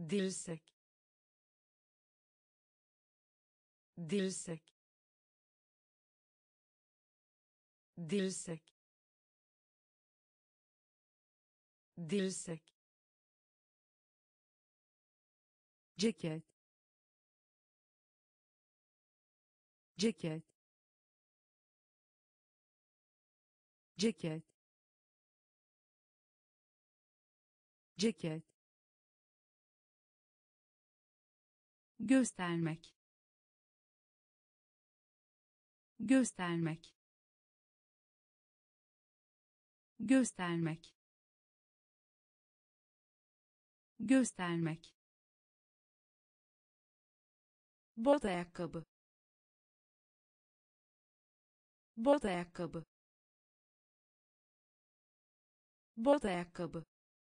dirsek, dirsek, dirsek, dirsek, ceket, ceket, ceket, ceket, göstermek, göstermek, göstermek, göstermek, bot ayakkabı, bot ayakkabı, bot ayakkabı,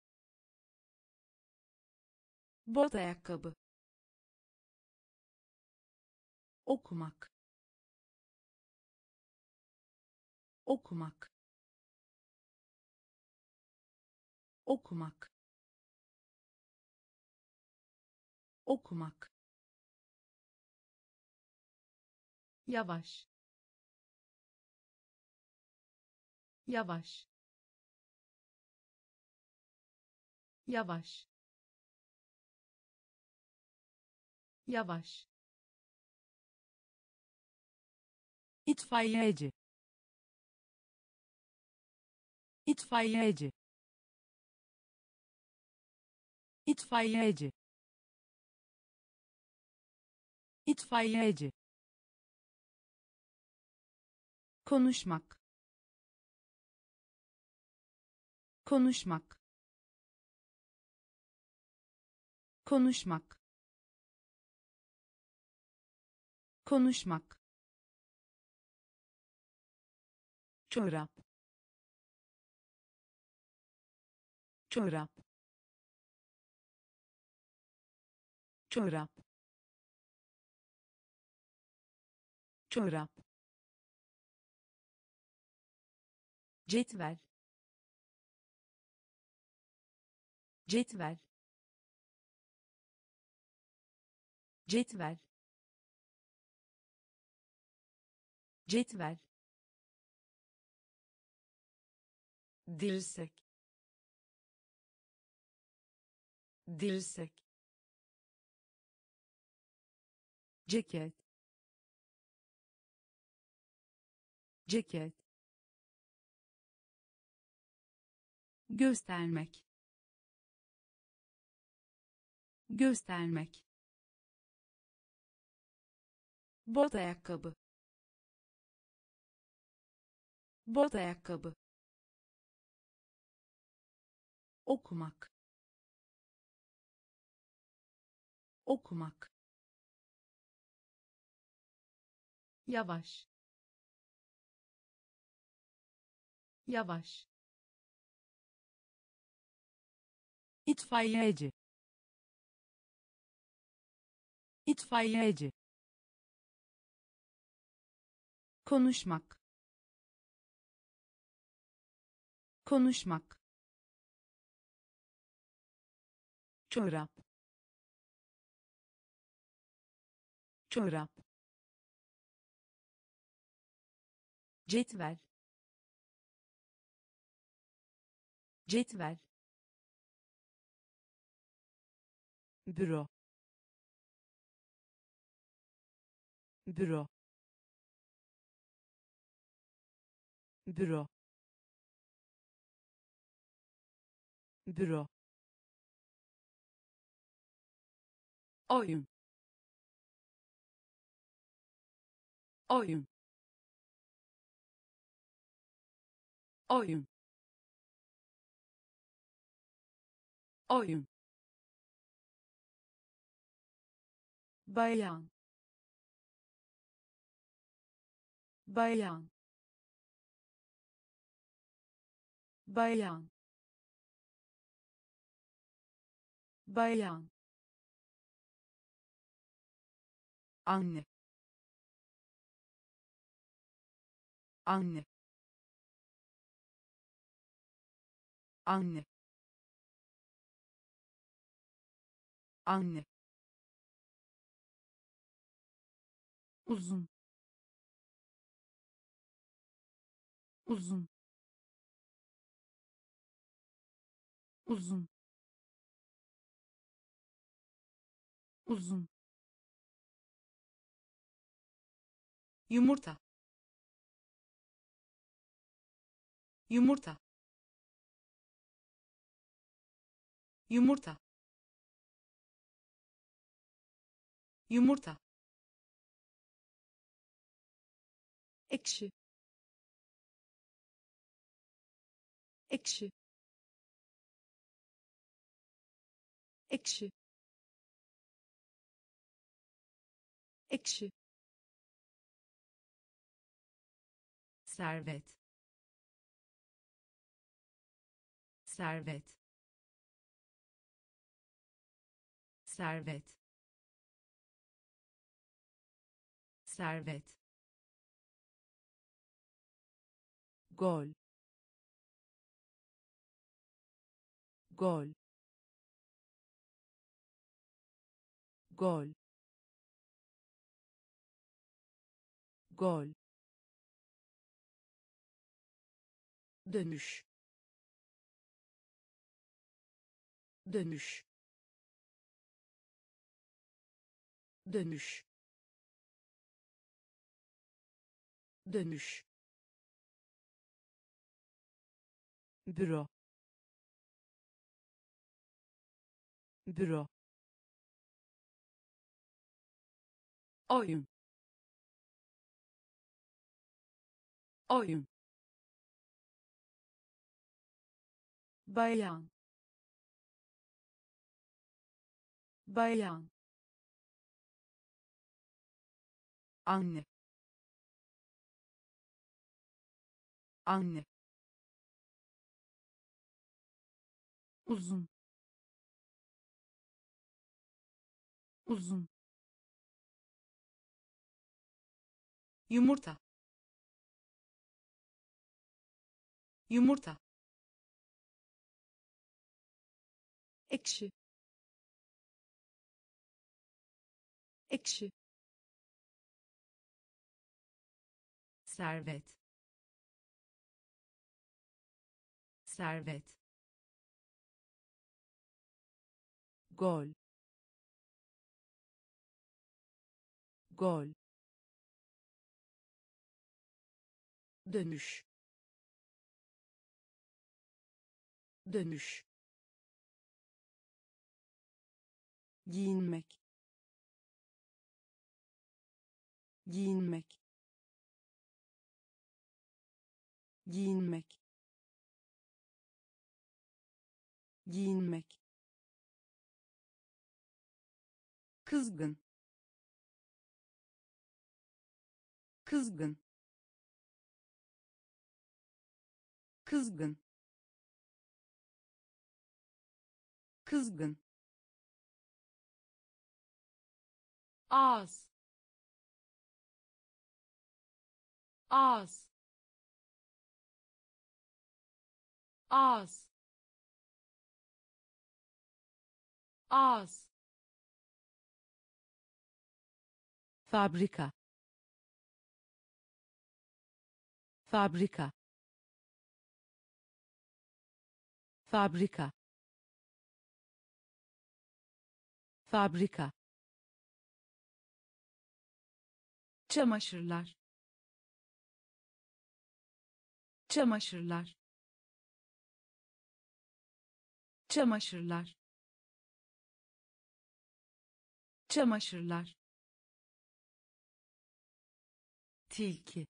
bot ayakkabı, okumak, okumak, okumak, okumak, yavaş, yavaş, yavaş, yavaş, itfaiyeci, itfaiyeci, itfaiyeci, itfaiyeci, konuşmak, konuşmak, konuşmak, konuşmak, çorap, çorap, çorap, çorap, cetvel, cetvel, cetvel, cetvel, dirsek, dirsek, ceket, ceket, göstermek, göstermek, bot ayakkabı, bot ayakkabı, okumak, okumak, yavaş, yavaş, itfaiyeci, itfaiyeci, konuşmak, konuşmak, çorap, çorap, cetvel, cetvel, büro, büro, büro, büro, oyun, oyun, oyun, oyun, bayan, bayan, bayan, bayan, anne, anne, anne, Anne. Uzun. Uzun. Uzun. Uzun. Yumurta. Yumurta. Yumurta. Yumurta. Ekşi. Ekşi. Ekşi. Ekşi. Servet. Servet. Servet. Servet. Gol. Gol. Gol. Gol. Dönüş. Dönüş. Dönüş. Dönüş. Büro. Büro. Oyun. Oyun. Bayan. Bayan. Anne. Anne. Uzun. Uzun. Yumurta. Yumurta. Ekşi. Ekşi. Servet. Servet. Gol. Gol. Dönüş. Dönüş. Giyinmek. Giyinmek. Giyinmek. Giyinmek. Kızgın. Kızgın. Kızgın. Kızgın. Az. Az. Az. Az. Fabrika. Fabrika. Fabrika. Fabrika. Çamaşırlar. Çamaşırlar. Çamaşırlar. Çamaşırlar. Tilki.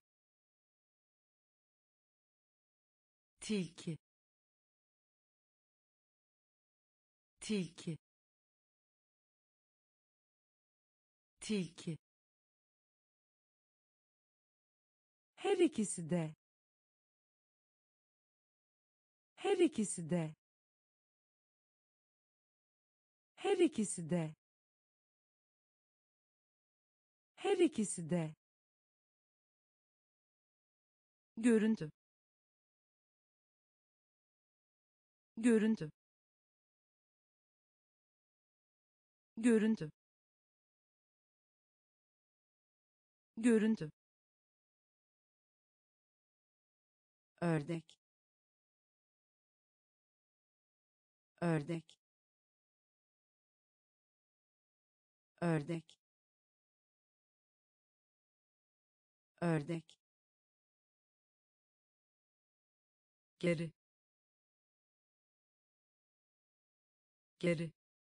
Tilki. Tilki. Tilki. Her ikisi de. Her ikisi de. Her ikisi de. Her ikisi de. Görüntü. Görüntü. görüntü, görüntü, ördek, ördek, ördek, ördek, geri, geri,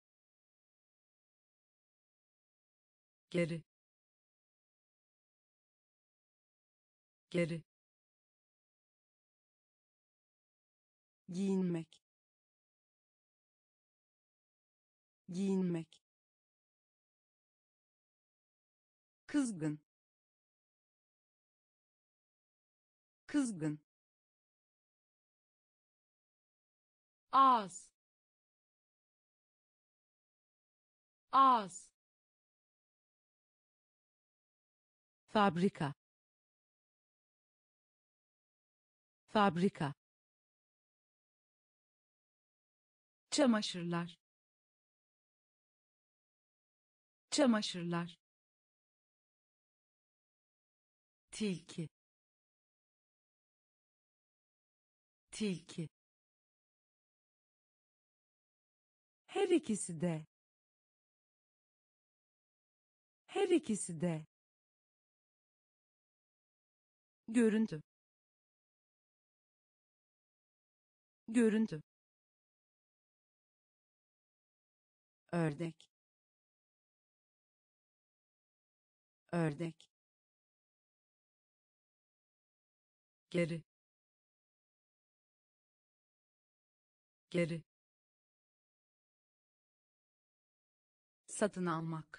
geri, geri, giyinmek, giyinmek, kızgın, kızgın, ağız, ağız, fabrika, fabrika, çamaşırlar, çamaşırlar, tilki, tilki, her ikisi de, her ikisi de, görüntü, görüntü, ördek, ördek, geri, geri, satın almak,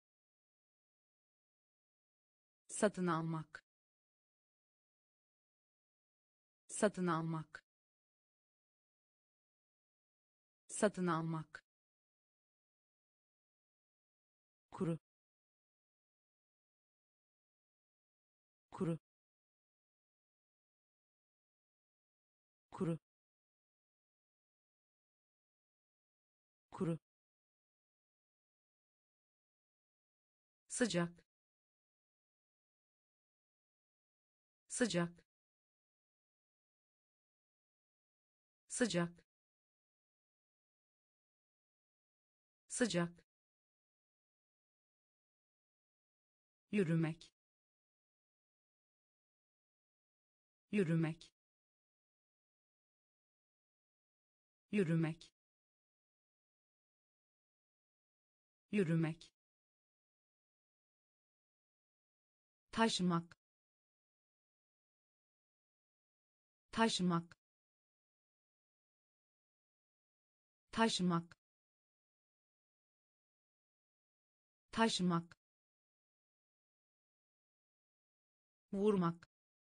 satın almak, satın almak, satın almak, kuru, kuru, kuru, kuru, sıcak, sıcak, sıcak, sıcak, yürümek, yürümek, yürümek, yürümek, taşımak, taşımak, taşımak, taşımak, vurmak,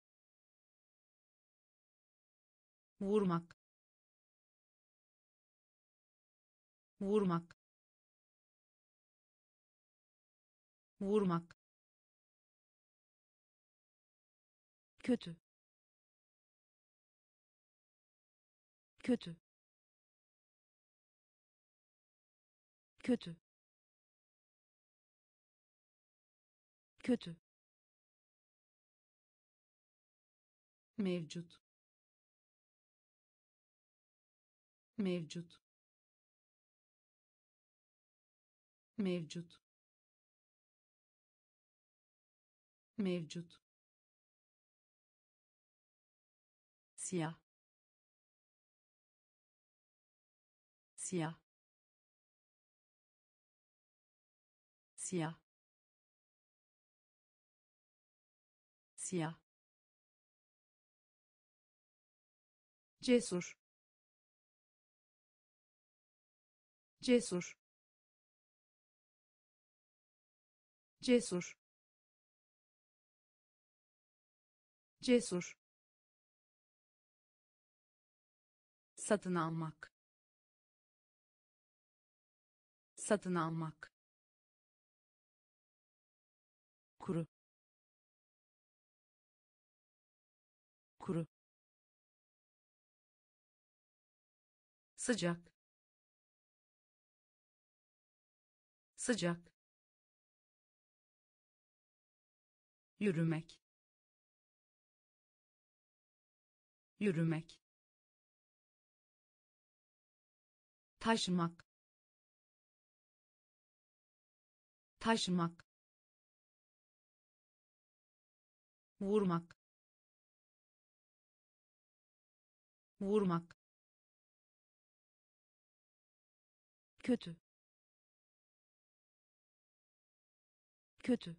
vurmak, vurmak, vurmak, kötü, kötü, kötü, kötü, mevcut, mevcut, mevcut, mevcut, siyah, siyah, siyah, siyah, cesur, cesur, cesur, cesur, satın almak, satın almak, kuru, kuru, sıcak, sıcak, yürümek, yürümek, taşımak, taşımak, vurmak, vurmak, kötü, kötü,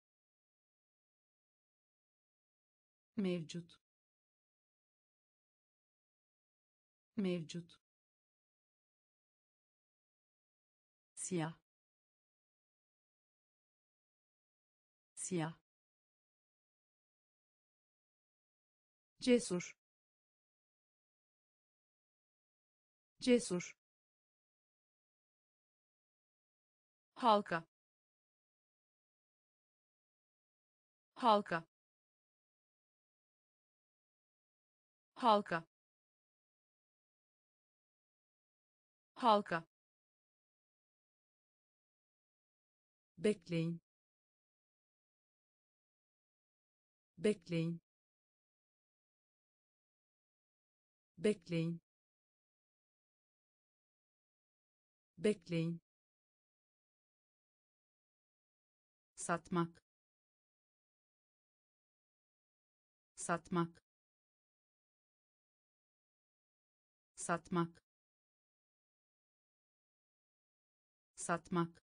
mevcut, mevcut, siyah, siyah, cesur, cesur, halka, halka, halka, halka, bekleyin, bekleyin, bekleyin, bekleyin, satmak, satmak, satmak, satmak,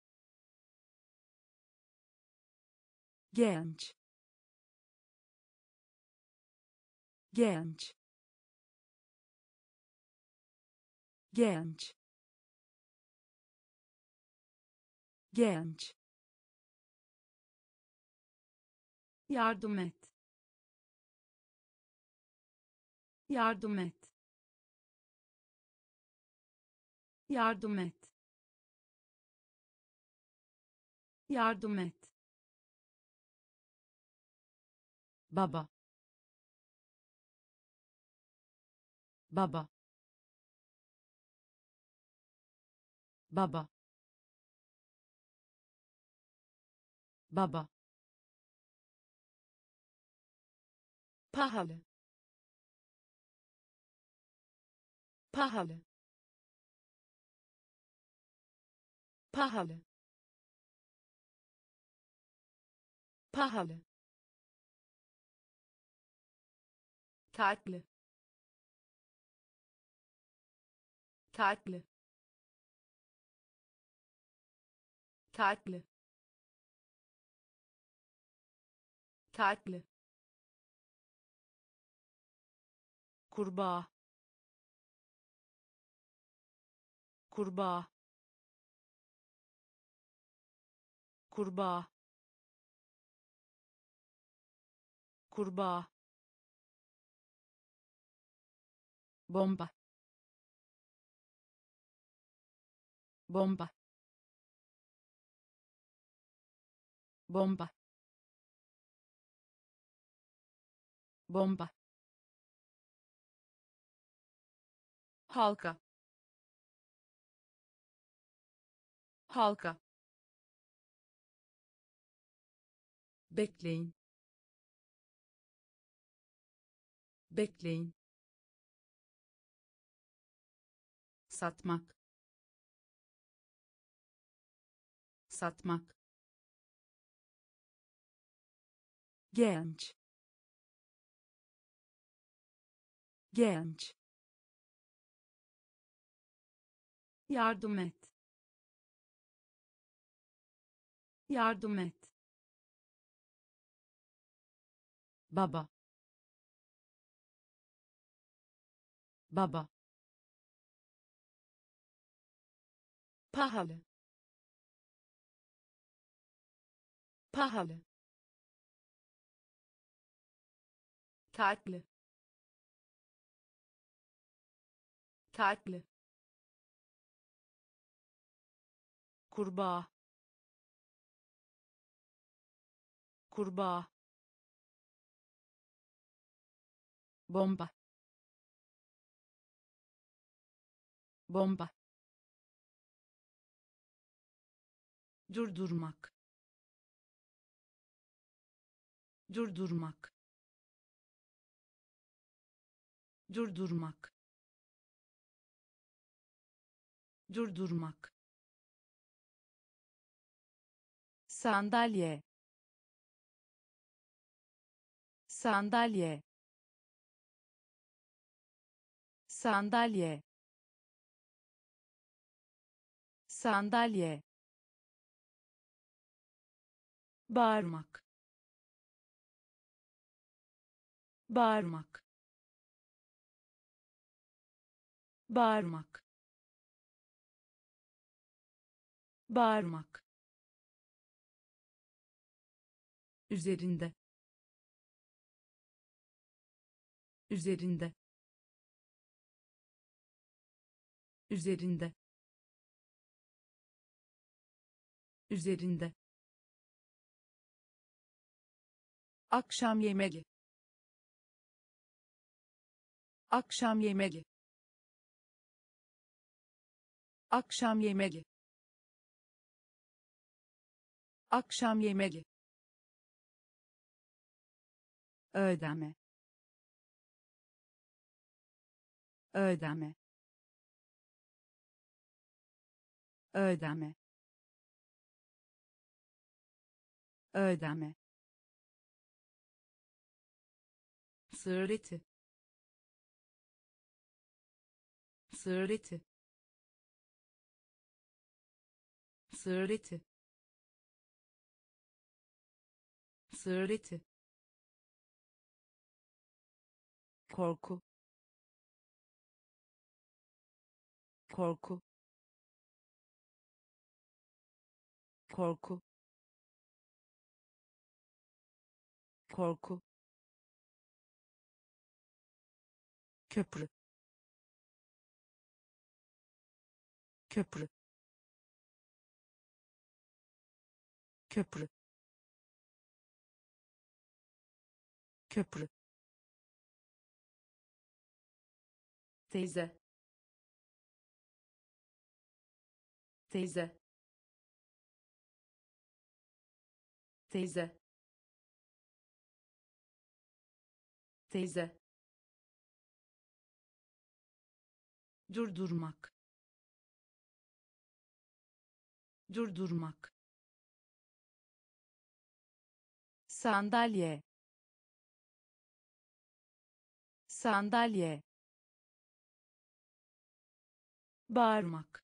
genç, genç, genç, genç, yardım et, yardım et, yardım et, yardım et, baba, baba, baba, baba, pahalı, pahalı, pahalı, pahalı, tatlı, tatlı, tatlı, tatlı, kurbağa, kurbağa, kurbağa, kurbağa, bomba, bomba, bomba, bomba, halka, halka, bekleyin, bekleyin, satmak, satmak, genç, genç, yardım et, yardım et, baba, baba, pahalı, pahalı, tatlı, tatlı, kurbağa, kurbağa, bomba, bomba, durdurmak, durdurmak, durdurmak, durdurmak, sandalye, sandalye, sandalye, sandalye, bağırmak, bağırmak, bağırmak, bağırmak, üzerinde, üzerinde, üzerinde, üzerinde, akşam yemeği, akşam yemeği, akşam yemeği, akşam yemeği, ödeme, ödeme, ödeme, ödeme, sığır eti, sığır eti, sığır eti, sığır eti, korku, korku, korku, korku, köprü, köprü, köprü, köprü, teyze, teyze, teyze, teyze, durdurmak, durdurmak, sandalye, sandalye, bağırmak,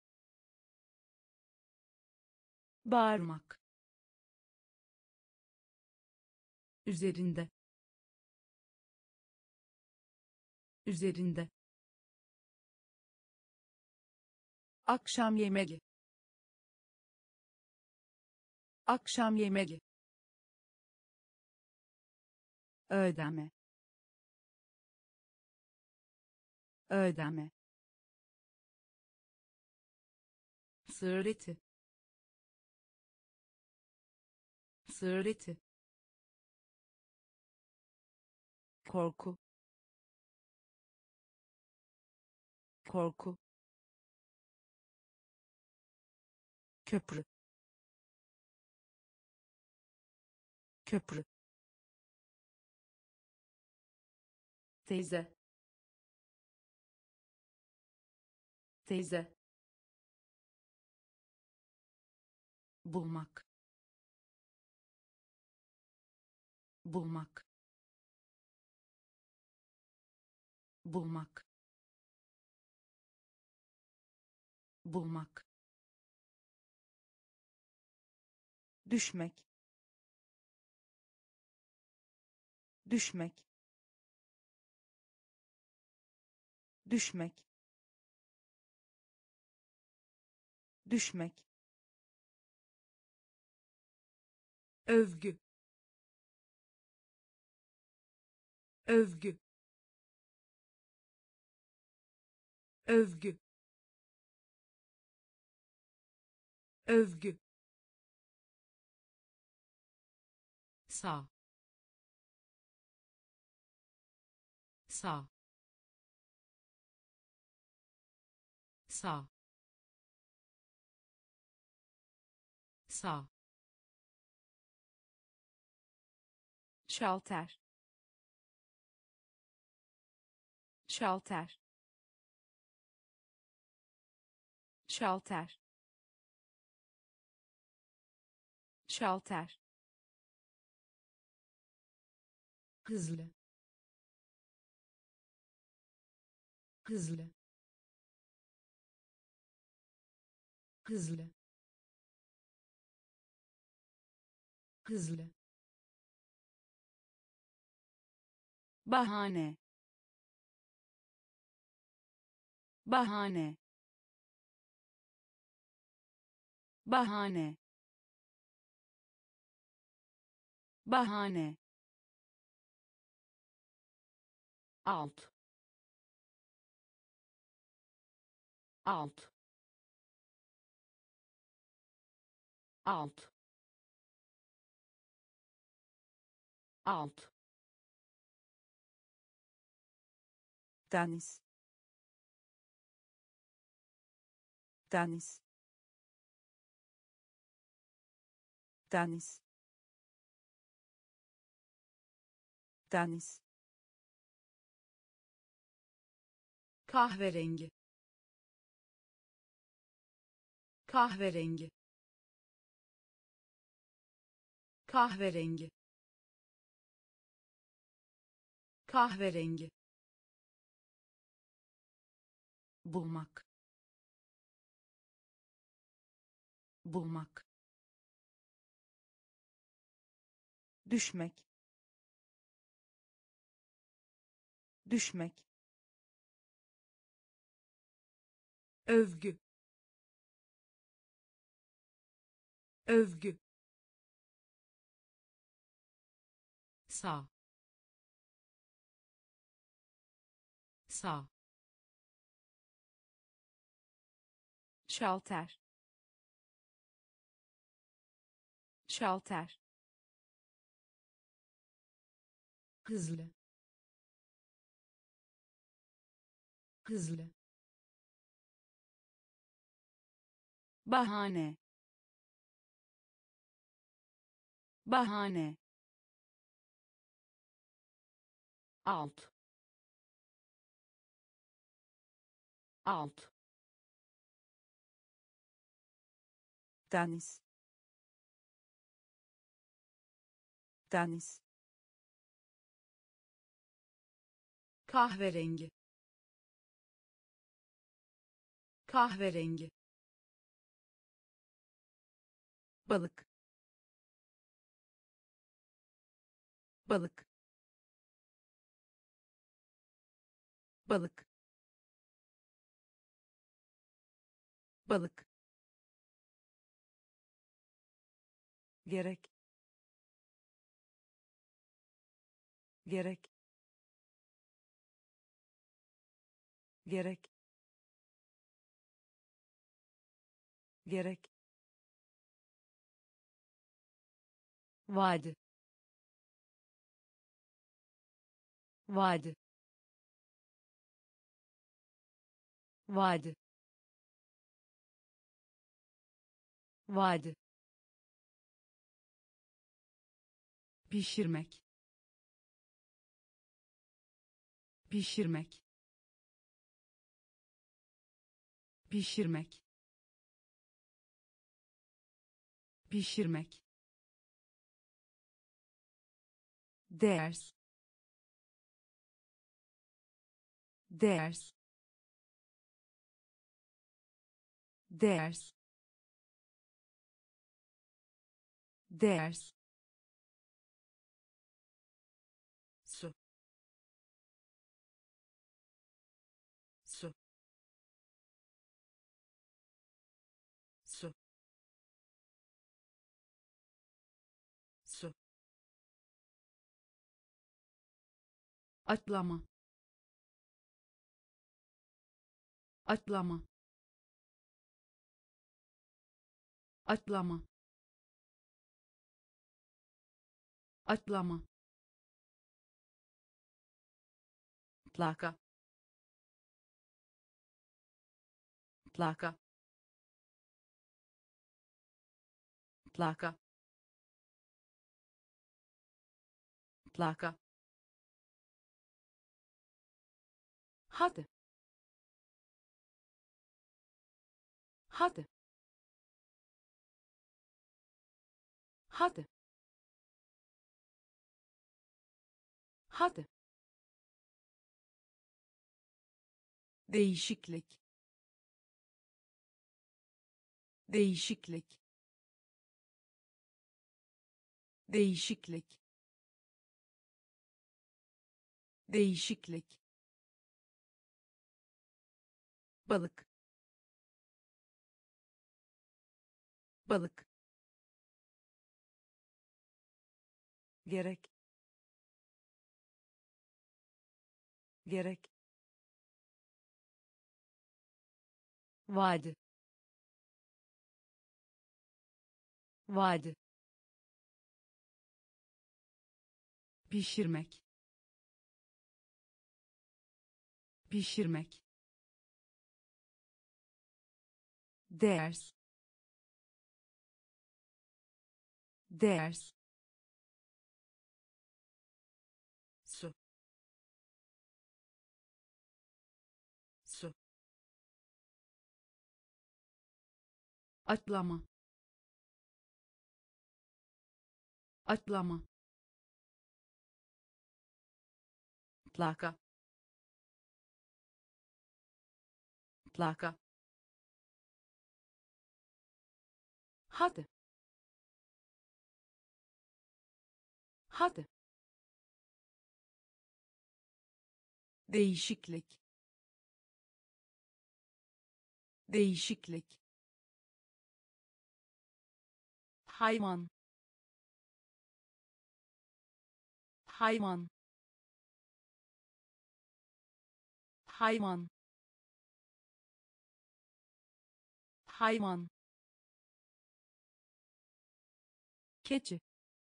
bağırmak, üzerinde, üzerinde, akşam yemeği, akşam yemeği, ödeme, ödeme, sığır eti, sığır eti, korku, korku, köprü, köprü, teyze, teyze, bulmak, bulmak, bulmak, bulmak, düşmek, düşmek, düşmek, düşmek, övgü, övgü, övgü, övgü, sağ, sağ, sağ, sağ, şalter, şalter, şalter, şalter, hızlı, hızlı, hızlı, hızlı, bahane, bahane, bahane, bahane, alt, alt, alt, alt, deniz, deniz, deniz, deniz, kahverengi, kahverengi, kahverengi, kahverengi, bulmak, bulmak, düşmek, düşmek, övgü, övgü, sağ, sağ, şalter, şalter, hızlı, hızlı, bahane, bahane, alt, alt, deniz, deniz, kahverengi, kahverengi, balık, balık, balık, balık, gerek, gerek, gerek, gerek, vadi, vadi, vadi, vadi, pişirmek, pişirmek, pişirmek, pişirmek, ders, ders, ders, ders, su, su, su, su, atlama, atlama, atlama, atlama, plaka, plaka, plaka, plaka, hadi, hadi, hadi, hadi, değişiklik, değişiklik, değişiklik, değişiklik, balık, balık, gerek, gerek, vadi, vadi, pişirmek, pişirmek, ders, ders, su, su, atlama, atlama, plaka, plaka, hadi, hadi, değişiklik, değişiklik, hayvan, hayvan, hayvan, hayvan, keçi,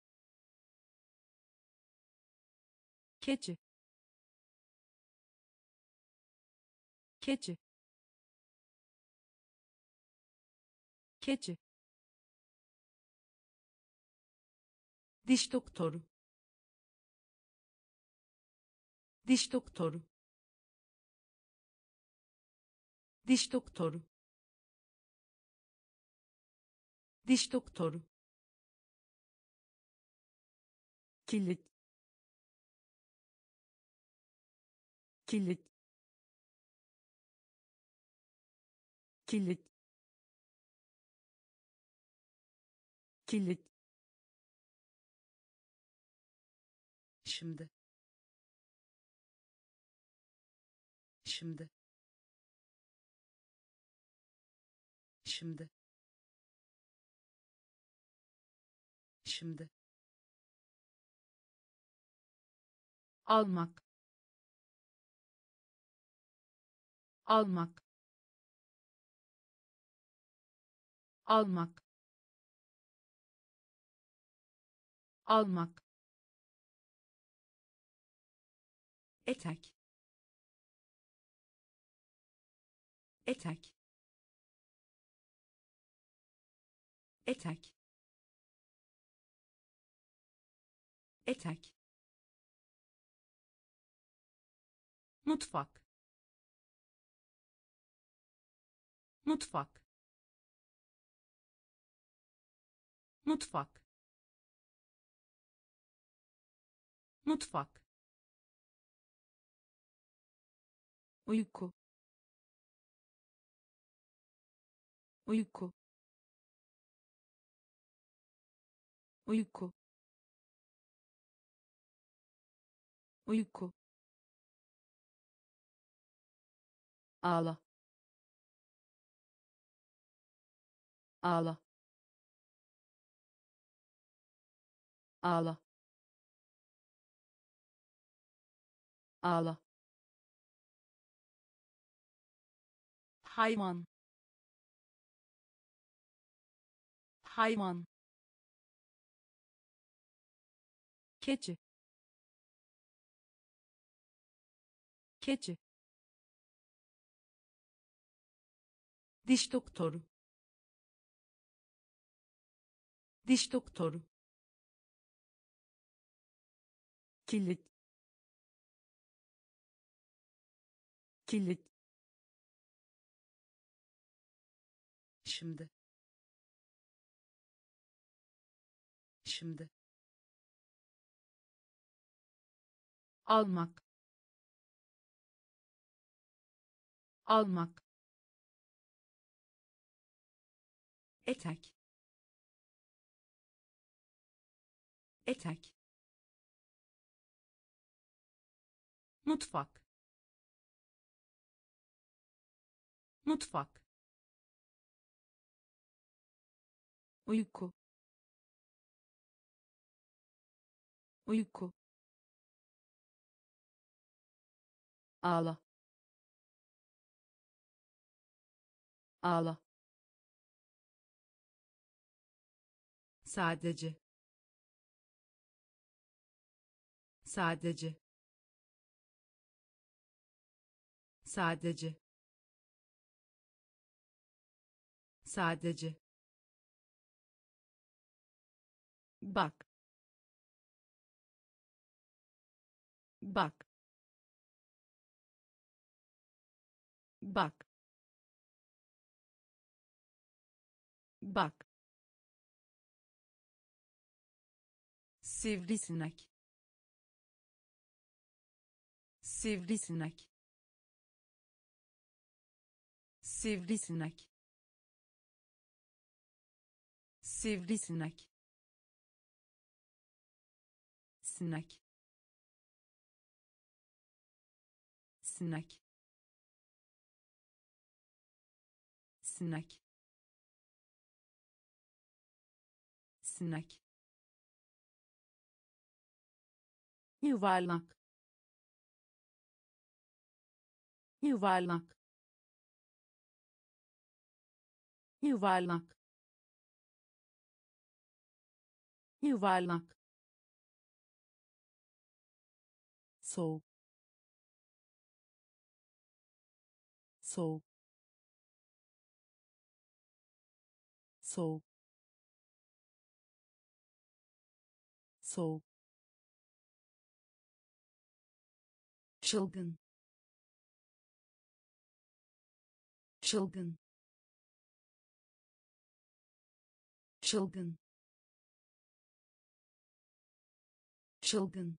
keçi, keçi, keçi, diş doktoru, diş doktoru, diş doktoru, diş doktoru, kilit, kilit, kilit, kilit, şimdi, şimdi, şimdi, şimdi, almak, almak, almak, almak, etek, etek, etek, etek, mutfak, mutfak, mutfak, mutfak, uyku, uyku, uyku, uyku, ağla, ağla, ağla, ağla, hayvan, hayvan, keçi, keçi, diş doktoru, Diş doktoru. Kilit. Kilit. Şimdi. Şimdi. Almak. Almak. Etek. Etek. Mutfak. Mutfak. Uyku. Uyku. Ağla. Ağla. Sadece. Sadece. Sadece. Sadece. Bak. Bak. Bak. Bak. Sivrisinek. Sivrisinek. Sivrisinek. Sivrisinek. Sinek. Sinek. Sinek. Sinek. Yuvarlak. Yuvarlak. Yuvarlak. Yuvarlak. Soğuk. Soğuk. Soğuk. Soğuk. Çılgın. Çılgın. Çılgın. Çılgın.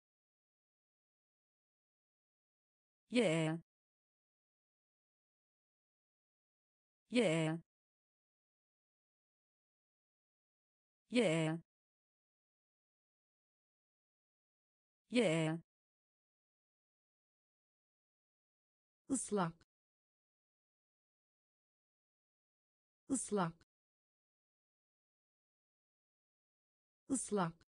Yeah. Yeah. Yeah. Yeah. Islak. Islak. Islak.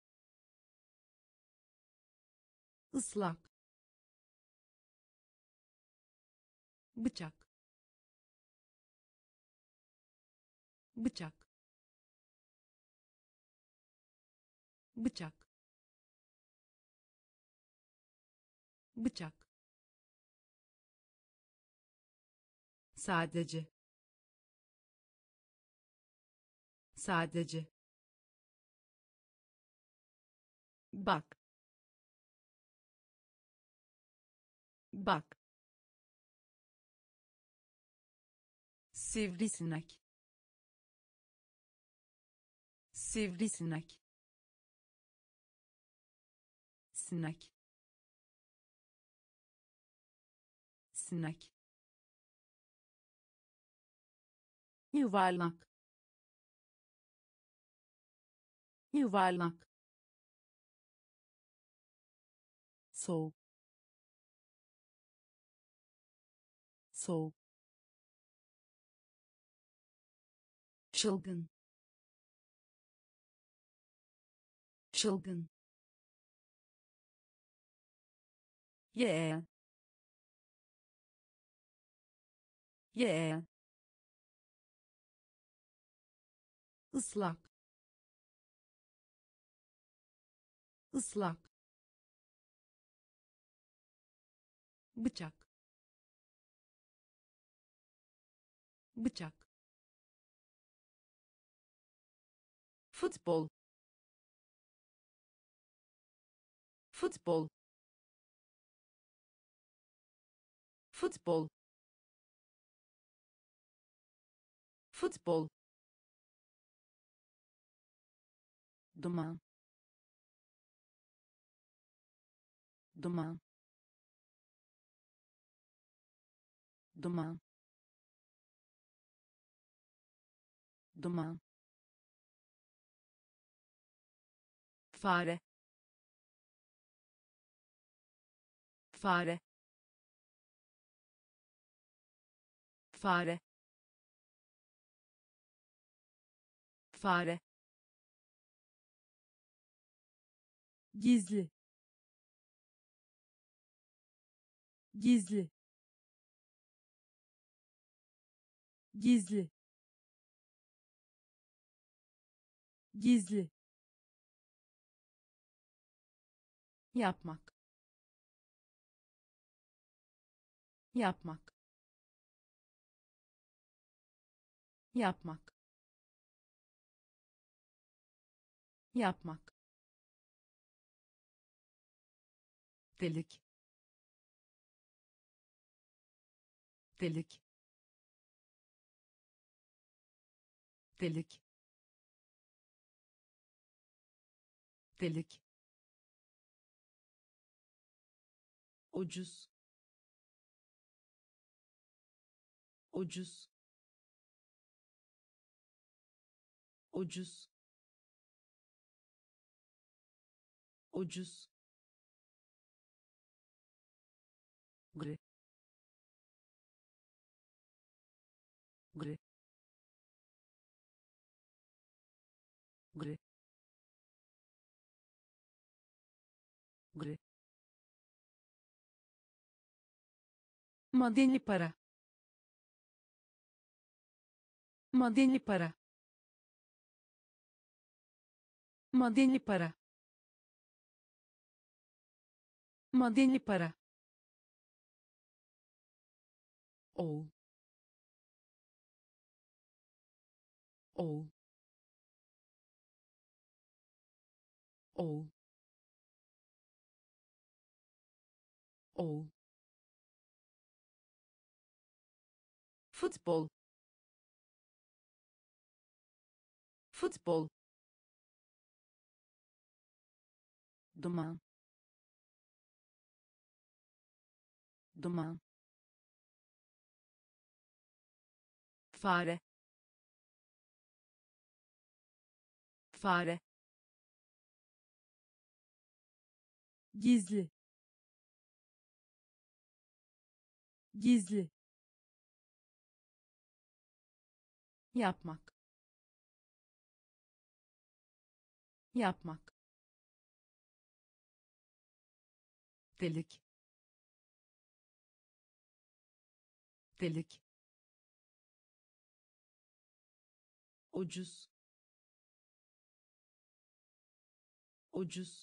Islak. Bıçak. Bıçak. Bıçak. Bıçak. Sadece. Sadece. Bak. Bak. Sivrisinek. Sivrisinek. Sinek. Sinek. Yuvarlak. Yuvarlak. Soğuk. Soğuk. Çılgın. Çılgın. Yeah. Yeah. Islak. Islak. Bıçak. Bıçak. futbol, futbol, futbol, futbol, duman, duman, duman, duman, fare, fare, fare, fare, gizli, gizli, gizli, gizli, yapmak, yapmak, yapmak, yapmak, delik, delik, delik, delik, ucuz, ucuz, ucuz, ucuz, gri, gri, gri, gri, madeni para, madeni para, madeni para, madeni para, ou, ou, ou, ou, futbol, futbol, duman, duman, fare, fare, gizli, gizli, yapmak, yapmak, delik, delik, ucuz, ucuz,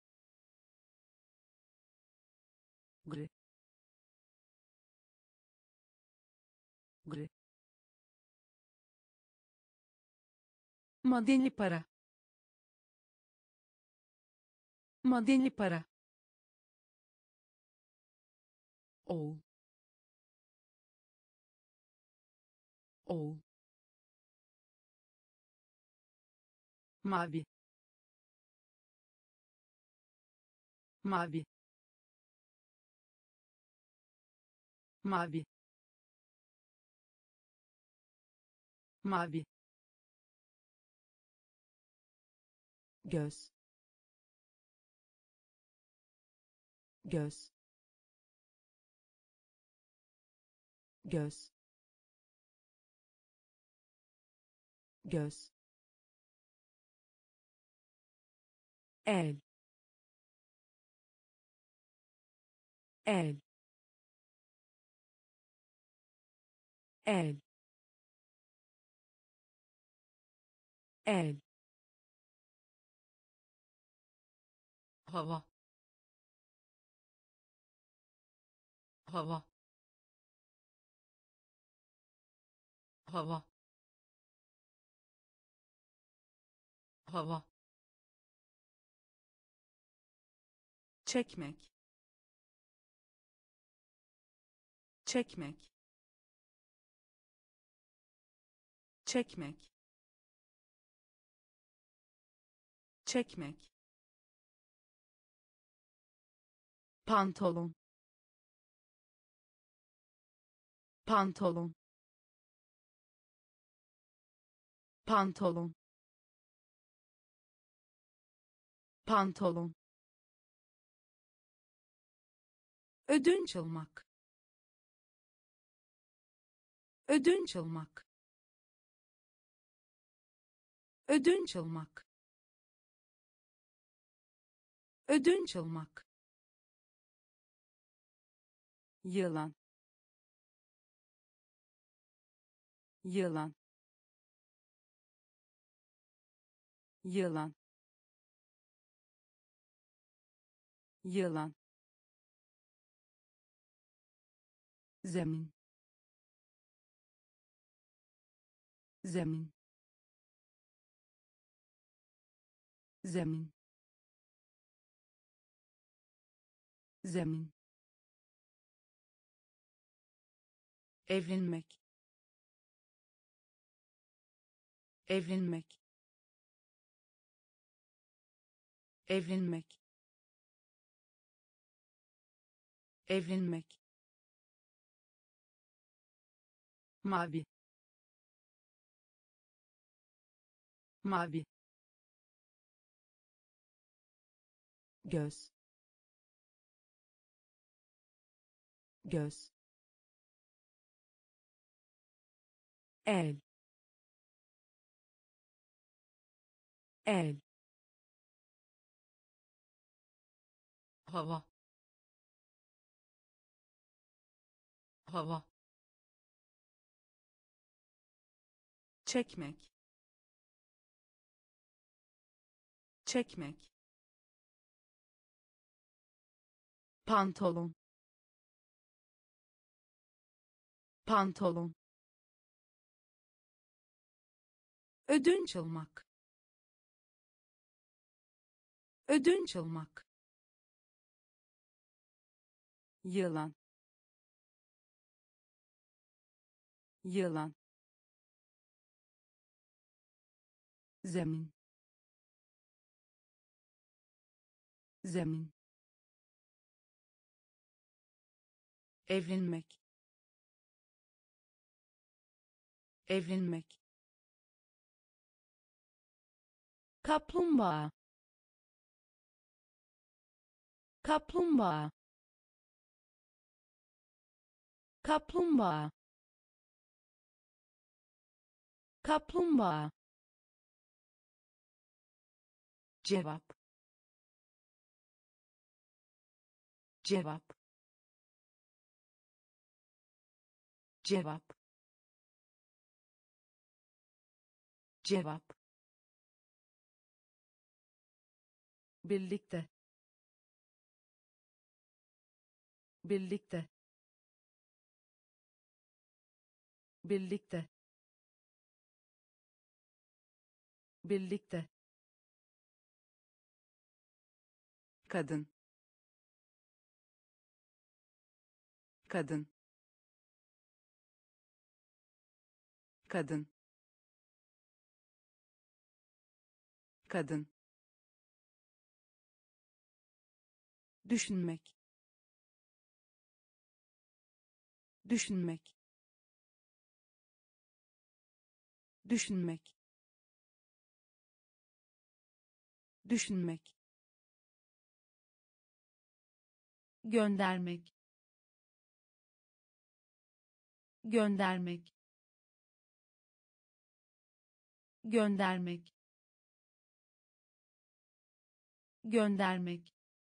gri, gri, madeni para, madeni para, ou, ou, mavi, mavi, mavi, mavi, göz, göz, göz, göz, el, el, el, el, hava, hava, hava, hava, çekmek, çekmek, çekmek, çekmek, pantolon, pantolon, pantolon, pantolon, ödünç almak, ödünç almak, ödünç almak, ödünç almak, yılan, yılan, yılan, yılan, zemin, zemin, zemin, zemin, evlenmek, evlenmek, evlenmek, evlenmek, mavi, mavi, göz, göz, el, el, hava, hava, çekmek, çekmek, pantolon, pantolon, ödünç almak, ödünç almak, yılan, yılan, zemin, zemin, evlenmek, evlenmek, kaplumbağa, kaplumbağa, kaplumbağa, kaplumbağa, cevap, cevap, cevap, cevap, birlikte, birlikte, birlikte, birlikte, kadın, kadın, kadın, kadın, düşünmek, düşünmek, düşünmek, düşünmek, göndermek, göndermek, göndermek, göndermek,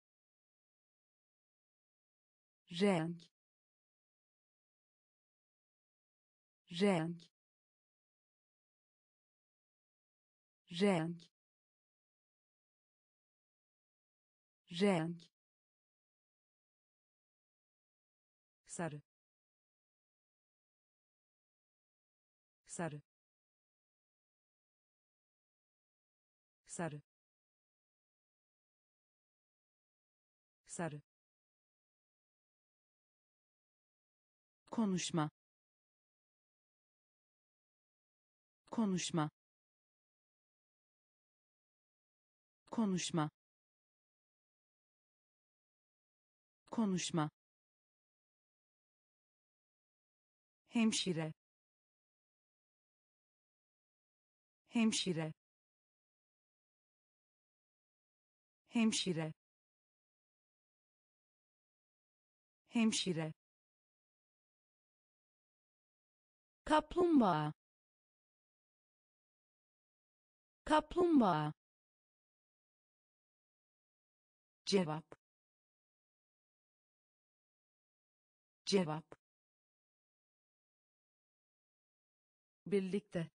renk, renk, renk, renk, sarı, sarı, sarı, sarı, konuşma, konuşma, konuşma, konuşma, hemşire, hemşire, hemşire, hemşire, kaplumbağa, kaplumbağa, cevap, cevap, birlikte,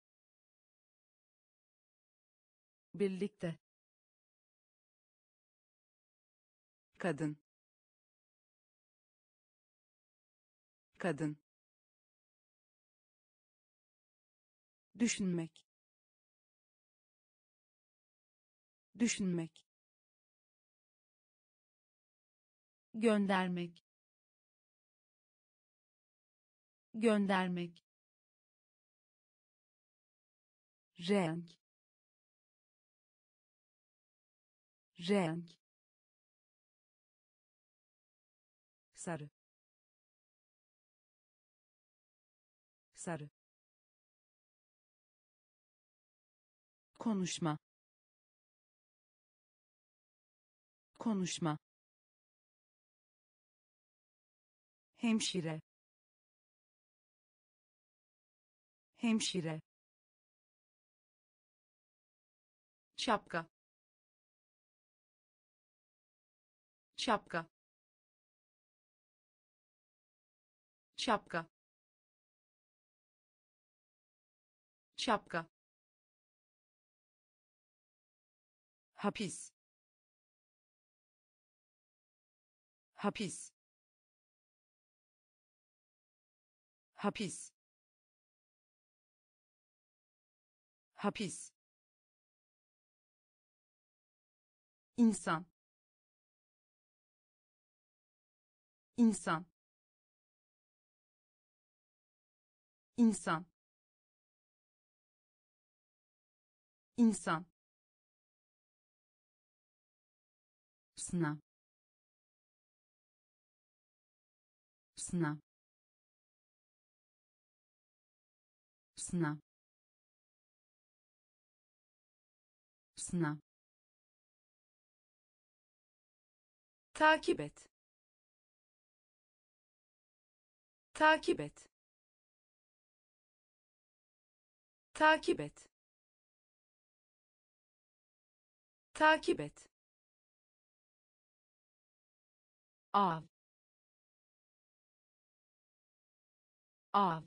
birlikte, kadın, kadın, düşünmek, düşünmek, göndermek, göndermek, renk, renk, sarı, sarı, konuşma, konuşma, hemşire, hemşire, şapka, şapka, şapka, şapka, hapis, hapis, hapis, hapis, insan, insan, insan, insan, sınav, sınav, sınav, sınav, takip et, takip et, takip et, takip et, av, av,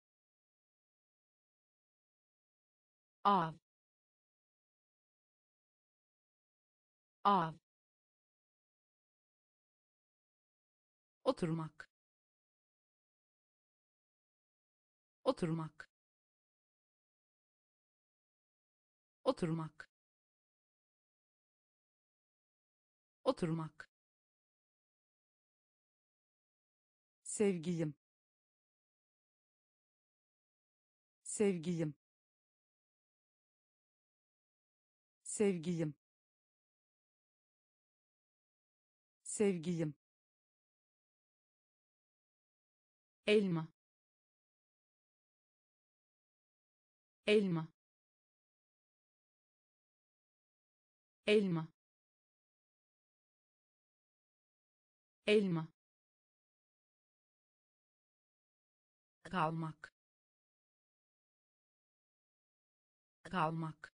av, av, oturmak, oturmak, oturmak, oturmak, sevgilim, sevgilim, sevgilim, sevgilim, elma, elma, elma, elma, kalmak, kalmak,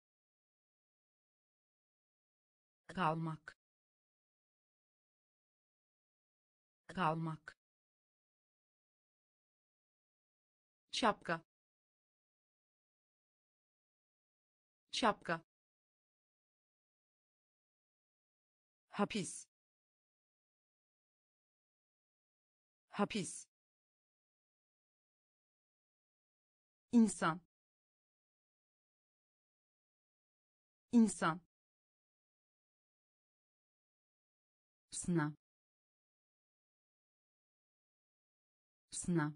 kalmak, kalmak, şapka, şapka, hapis, hapis, insan, insan, sınav, sınav,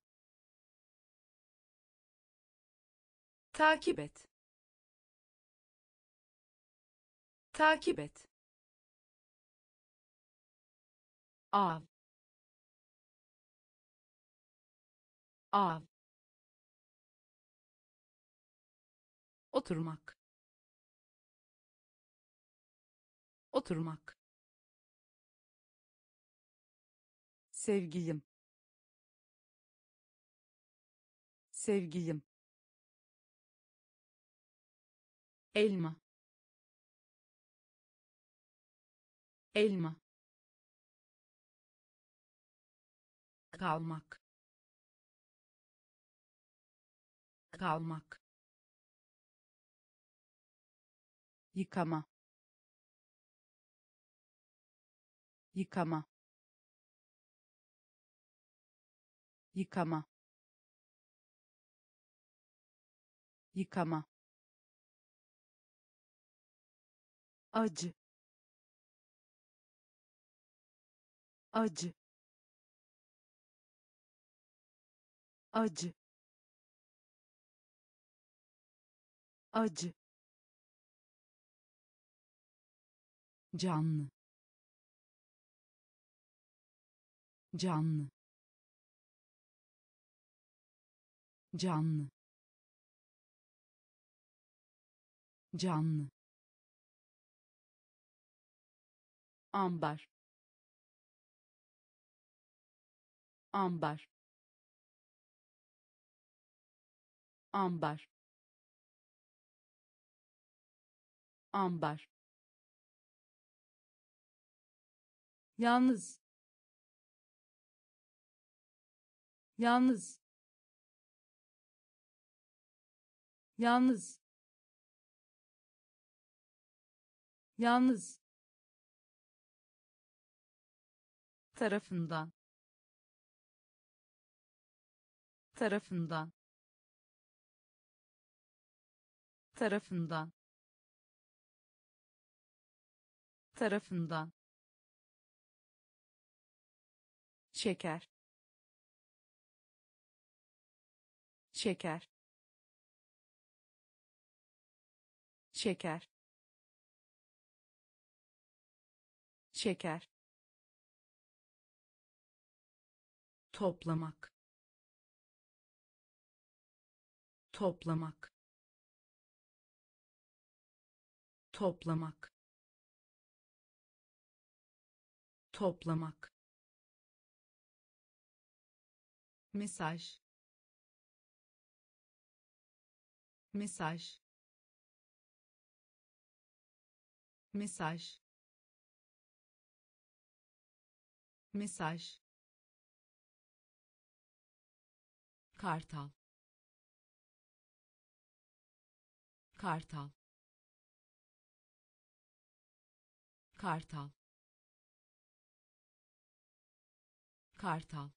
takip et, takip et, av, av, oturmak, oturmak, sevgilim, sevgilim, elma, elma, kalmak, kalmak, yıkama, yıkama, yıkama, yıkama, acı, acı, acı, acı, canlı, canlı, canlı, canlı, ambar, ambar, ambar, ambar, yalnız, yalnız, yalnız, yalnız, tarafından, tarafından, tarafından, tarafından, şeker, şeker, şeker, şeker, toplamak, toplamak, toplamak, toplamak, mesaj, mesaj, mesaj, mesaj, kartal, kartal, kartal, kartal,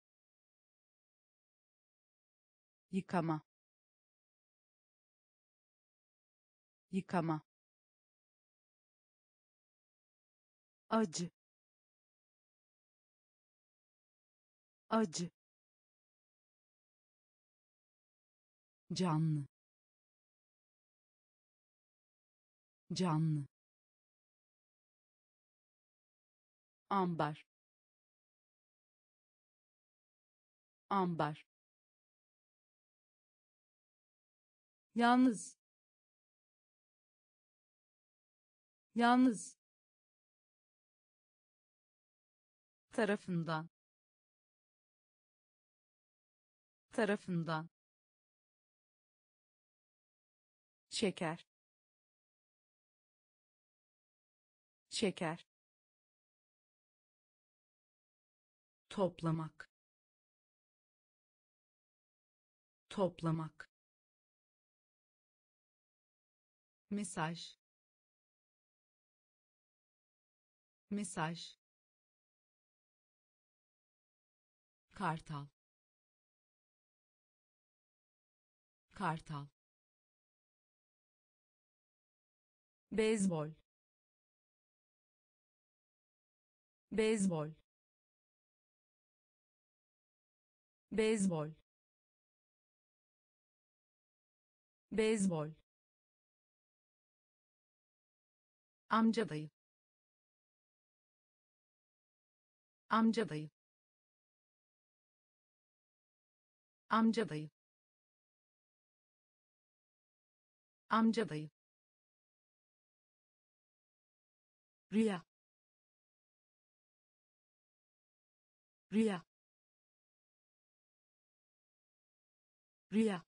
yıkama, yıkama, acı, acı, canlı, canlı, ambar, ambar, yalnız, yalnız, tarafından, tarafından, şeker, şeker, toplamak, toplamak, mesaj, mesaj, kartal, kartal, beyzbol, beyzbol, beyzbol, beyzbol, amca dayı, amca dayı, amca dayı, amca dayı, rüya, rüya, rüya,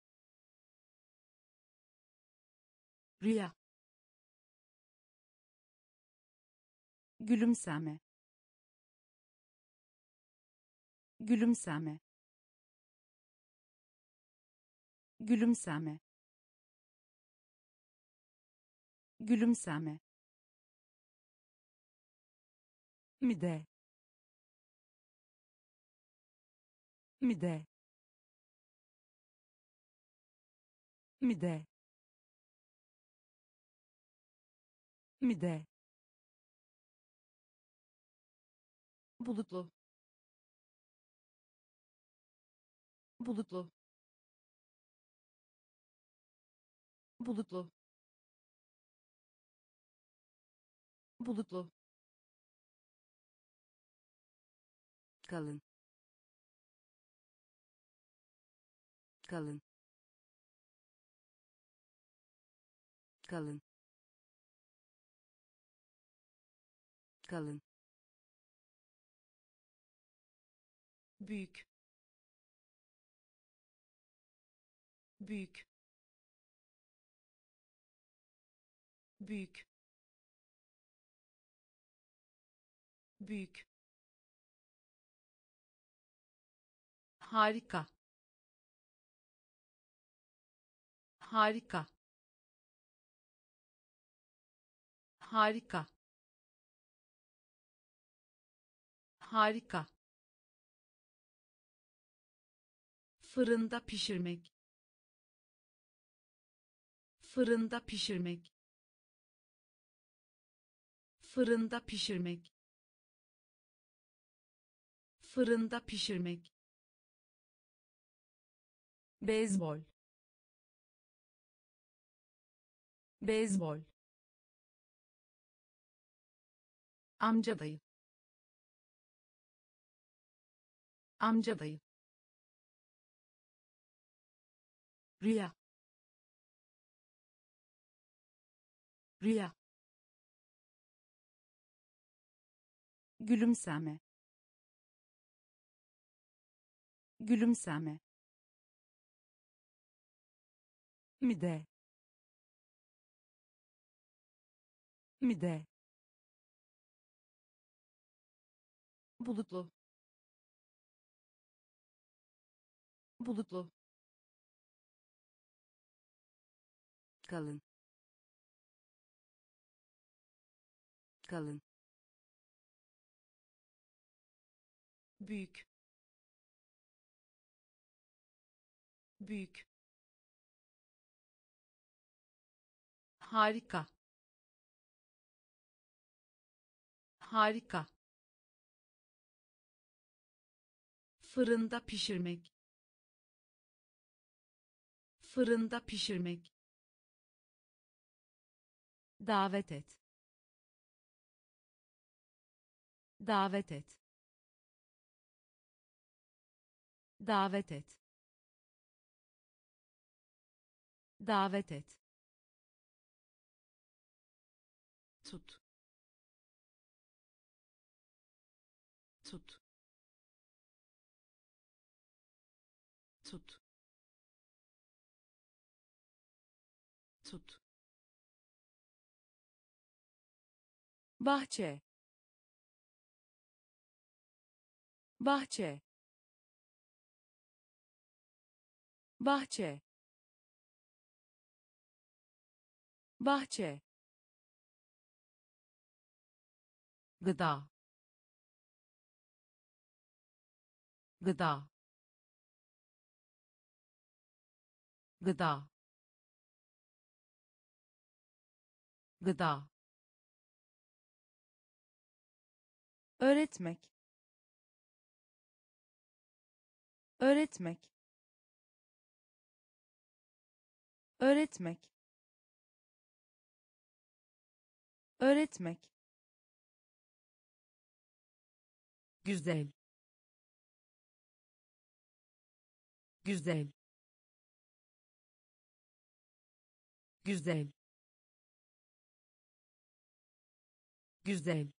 rüya, gülümseme, gülümseme, gülümseme, gülümseme, mide, mide, mide, mide, bulutlu, bulutlu, bulutlu, bulutlu, kalın, kalın, kalın, kalın, büyük, büyük, büyük, büyük, harika, harika, harika, harika, fırında pişirmek, fırında pişirmek, fırında pişirmek, fırında pişirmek, beyzbol, beyzbol, amca dayı, amca dayı, rüya, rüya, gülümseme, gülümseme, mide, mide, bulutlu, bulutlu, kalın, kalın, büyük, büyük, harika, harika, fırında pişirmek, fırında pişirmek, davet et, davet et, davet et, davet et, tut, tut, tut, tut, bahçe, bahçe, bahçe, bahçe, gıda, gıda, gıda, gıda, öğretmek, öğretmek, öğretmek, öğretmek, güzel, güzel, güzel, güzel,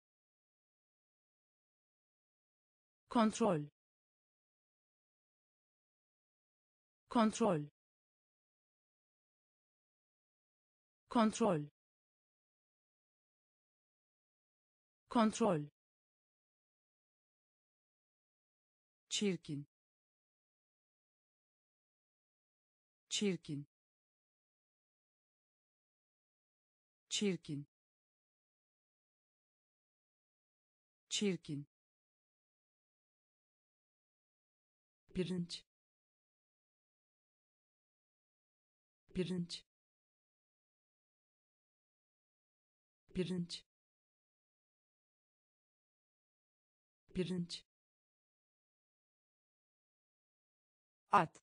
kontrol, kontrol, kontrol, kontrol, çirkin, çirkin, çirkin, çirkin, pirinç, pirinç, pirinç, pirinç, at,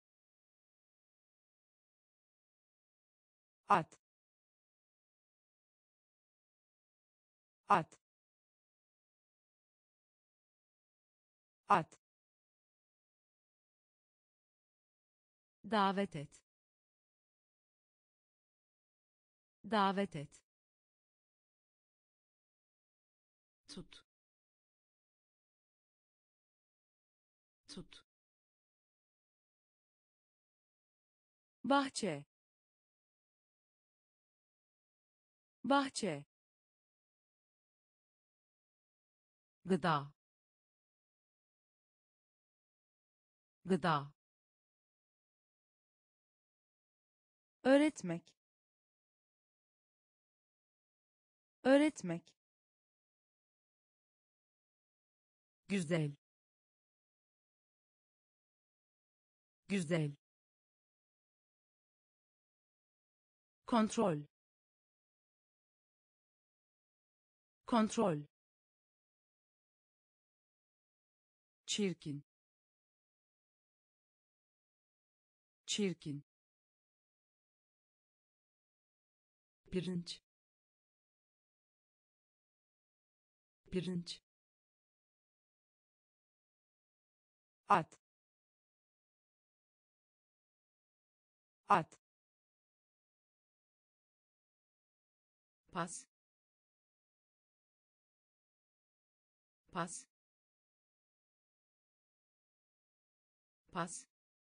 at, at, at, davet et, davet et, tut, tut, bahçe, bahçe, gıda, gıda, öğretmek, öğretmek, güzel, güzel, kontrol, kontrol, çirkin, çirkin, pirinç, pirinç, at, at, pas, pas, pas,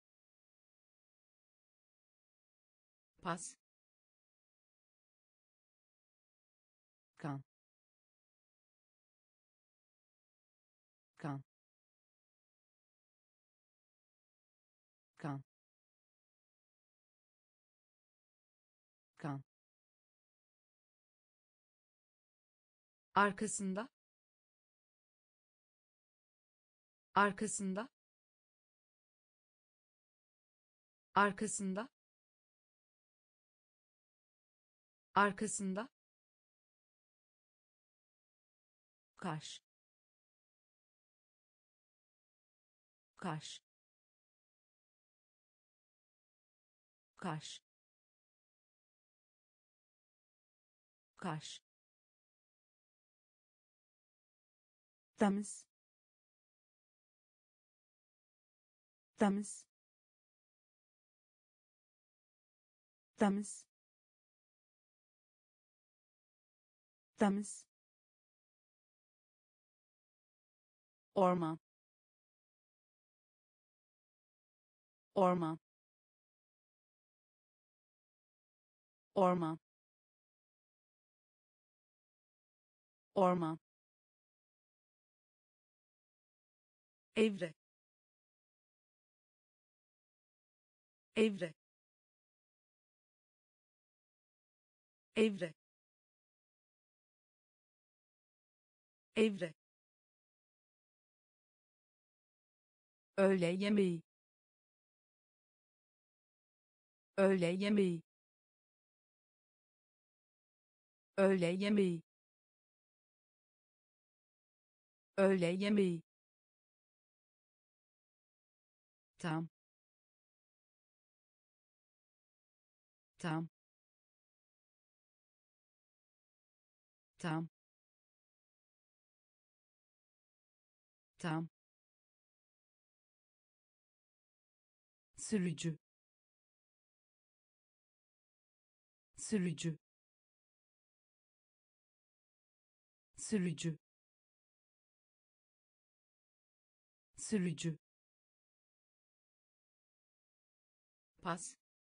pas, kan, kan, kan, kan, arkasında, arkasında, arkasında, arkasında, kaş, kaş, kaş, kaş, temiz, temiz, temiz, temiz, orman, orman, orman, orman, evre, evre, evre, evre, öğle yemeği, öğle yemeği, öğle yemeği, öğle yemeği, tam, tam, tam, tam, sürücü, sürücü, sürücü, sürücü, pas,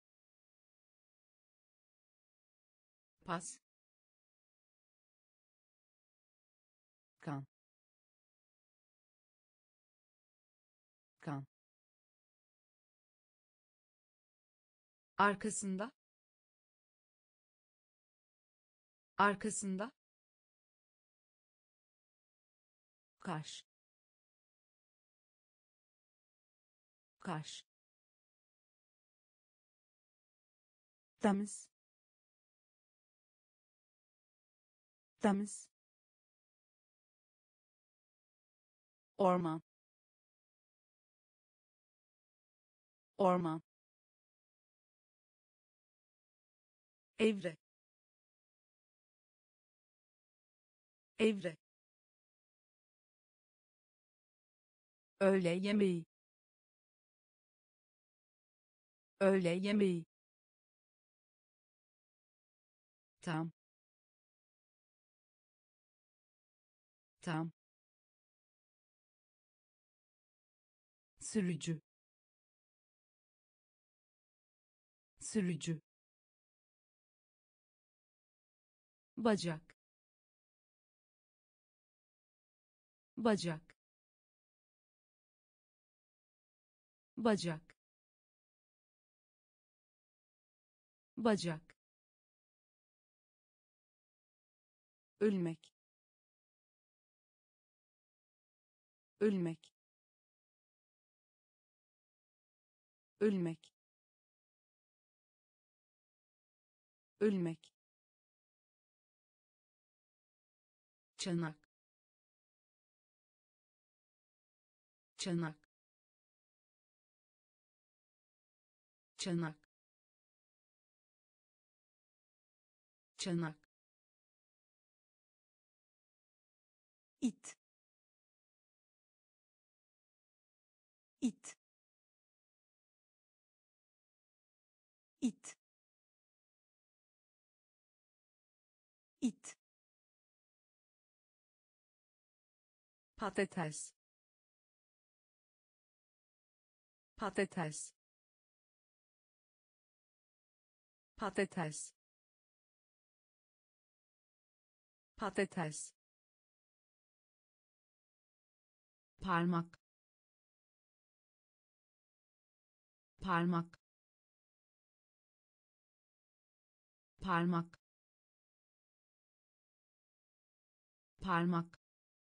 pas, kan, kan, arkasında, arkasında, kaş, kaş, temiz, temiz, orman, orman, evre, evre, öğle yemeği, öğle yemeği, tam, tam, sürücü, sürücü, bacak, bacak, bacak, bacak, ölmek, ölmek, ölmek, ölmek, çanak, çanak, çanak, çanak, it, it, it, it, patates, patates, patates, patates, parmak, parmak, parmak, parmak,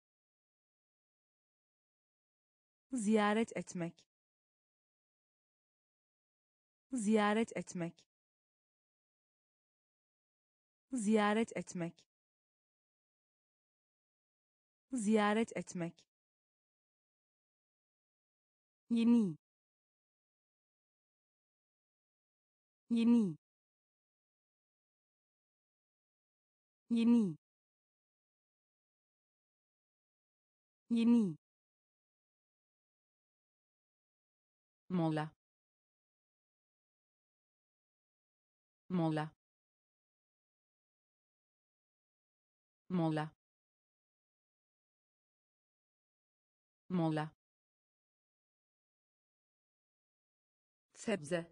ziyaret etmek, ziyaret etmek, ziyaret etmek, ziyaret etmek, yeni, yeni, yeni, yeni, mola, mola, mola, mola, sebze,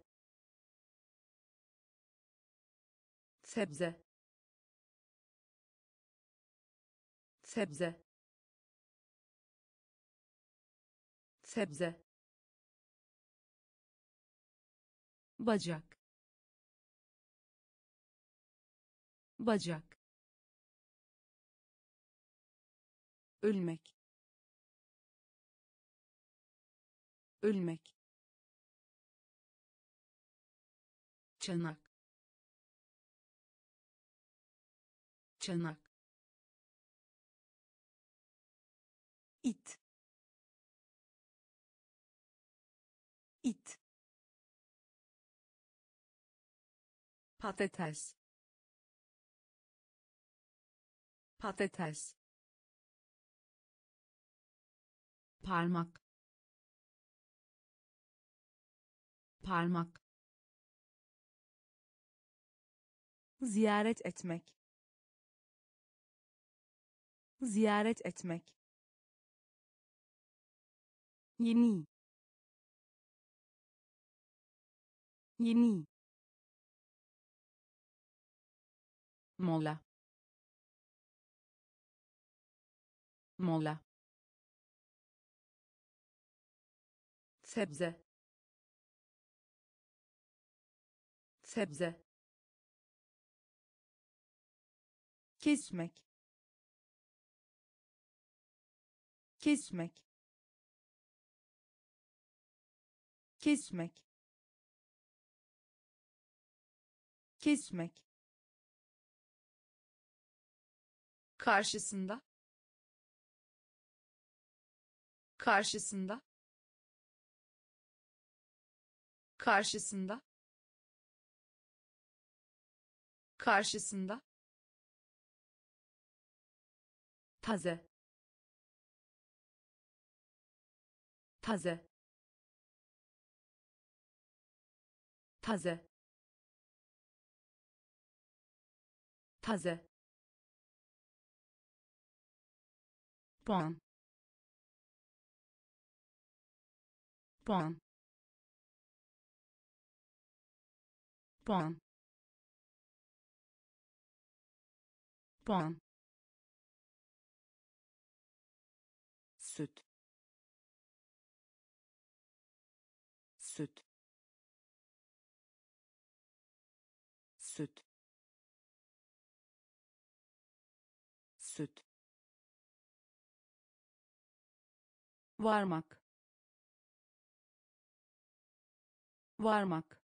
sebze, sebze, sebze, bacak, bacak, ölmek, ölmek, çanak, çanak, it, it, patates, patates, parmak, parmak, ziyaret etmek, ziyaret etmek, yeni, yeni, mola, mola, sebze, sebze, kesmek, kesmek, kesmek, kesmek, karşısında, karşısında, karşısında, karşısında, taze, taze, taze, taze, puan, puan, puan, puan, süt, süt, süt, süt, varmak, varmak,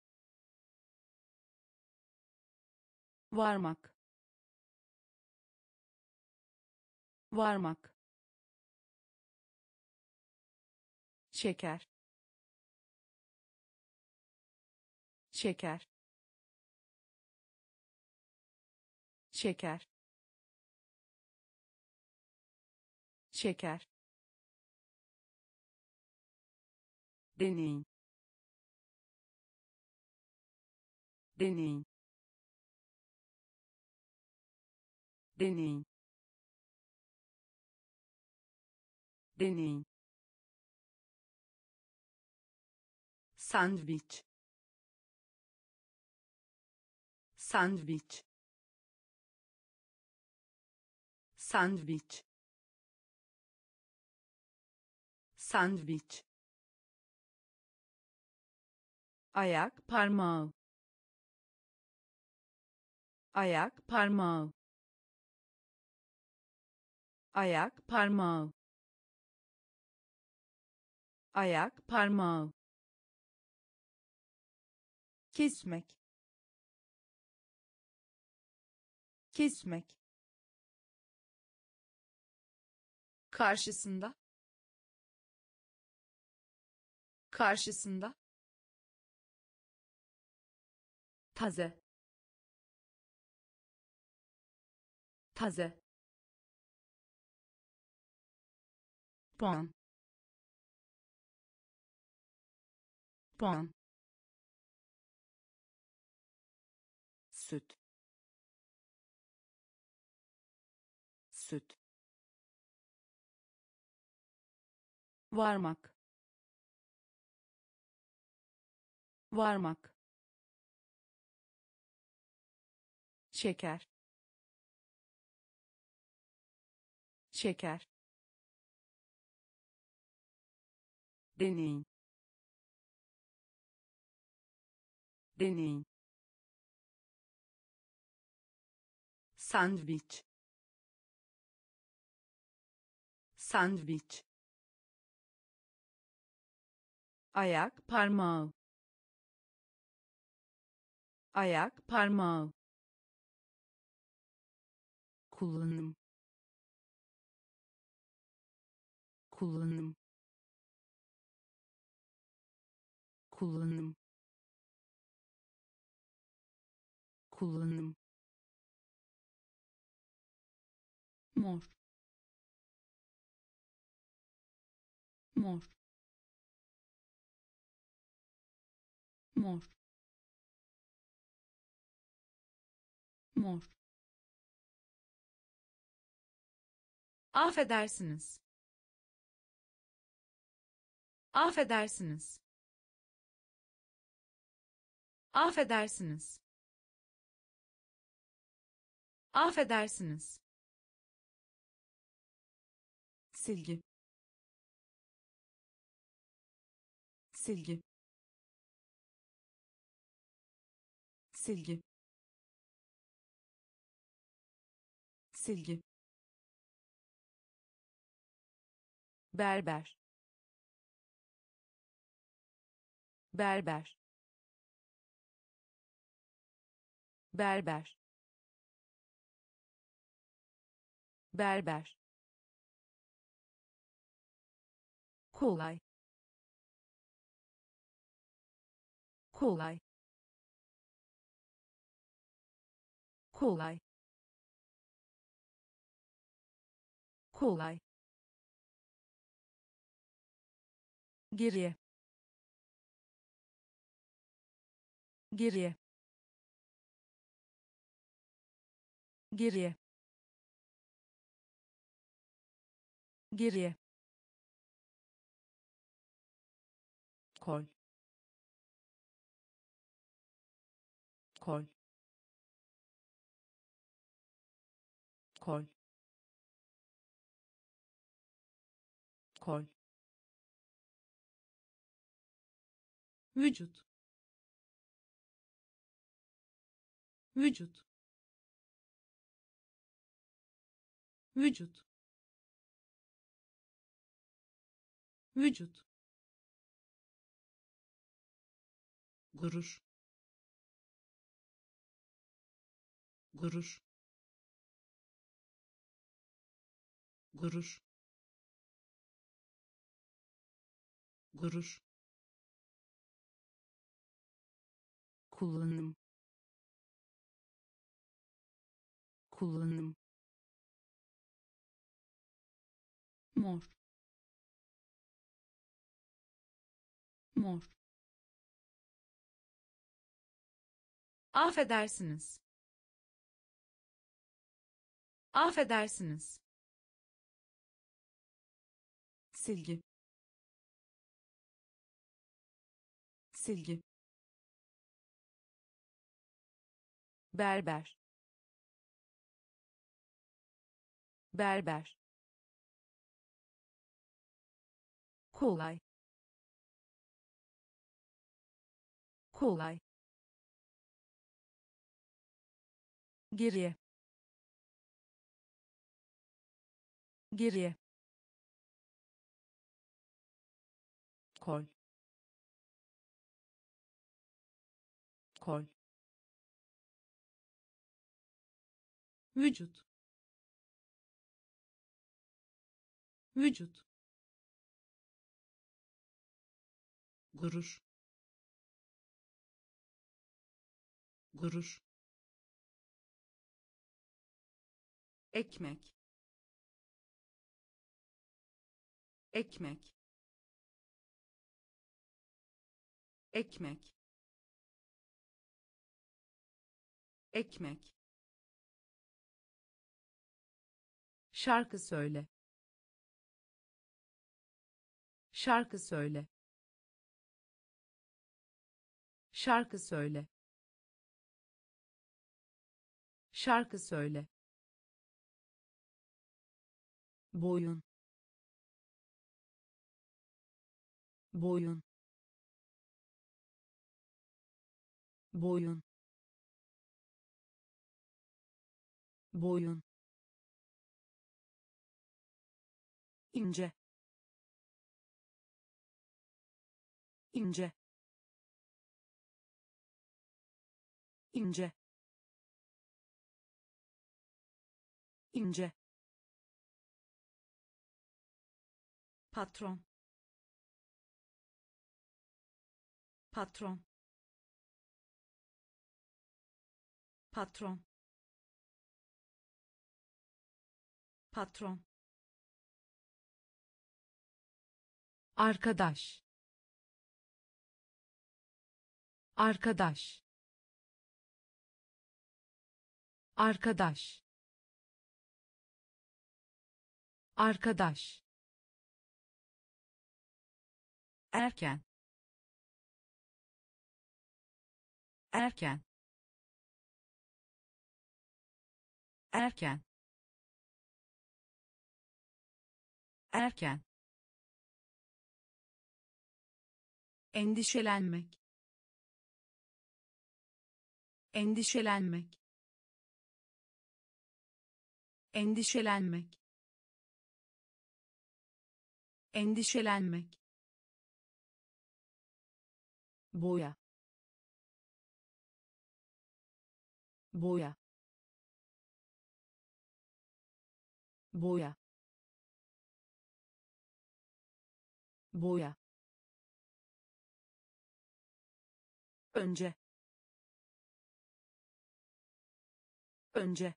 varmak, varmak, şeker, şeker, şeker, şeker, deney, deney, deney, deney, sandviç, sandviç, sandviç, sandviç, ayak, parmağı, ayak, parmağı, ayak, parmağı, ayak, parmağı, kesmek, kesmek, karşısında, karşısında, taze, taze, puan, puan, süt, süt, varmak, varmak, şeker, şeker, deney, deney, sandviç, sandviç, ayak, parmağı, ayak, parmağı, kullanım kullanım kullanım kullanım mor, mor, mor, mor. Affedersiniz. Affedersiniz. Affedersiniz. Affedersiniz. silgi silgi silgi silgi berber berber berber berber kolay kolay kolay kolay geriye geriye geriye geriye kol kol kol kol Vücut, vücut, vücut, vücut. Gurur, gurur, gurur, gurur. kullanım kullanım Mor, mor. Affedersiniz. Affedersiniz. silgi silgi berber berber kolay kolay geriye geriye kol kol Vücut, vücut. Gurur, gurur. Ekmek, ekmek, ekmek, ekmek. Şarkı söyle. Şarkı söyle. Şarkı söyle. Şarkı söyle. boyun boyun boyun boyun ince ince ince ince, patron, patron, patron, patron, arkadaş, arkadaş, arkadaş, arkadaş, erken, erken, erken, erken, endişelenmek, endişelenmek, endişelenmek, endişelenmek, boya, boya, boya, boya, önce, önce,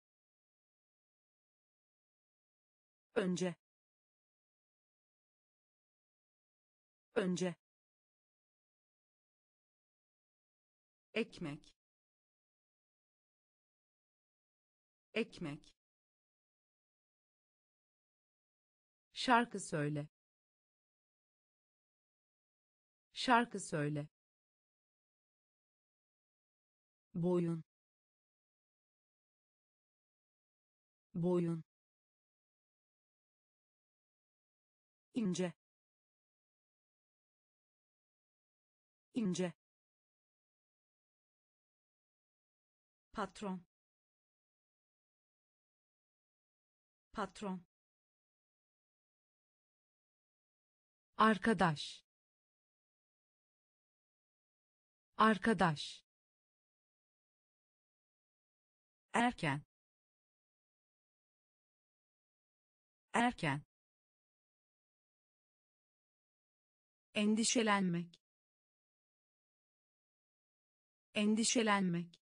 önce, önce, ekmek, ekmek, şarkı söyle, şarkı söyle, boyun, boyun, ince, ince, patron, patron, arkadaş, arkadaş, erken, erken, endişelenmek, endişelenmek,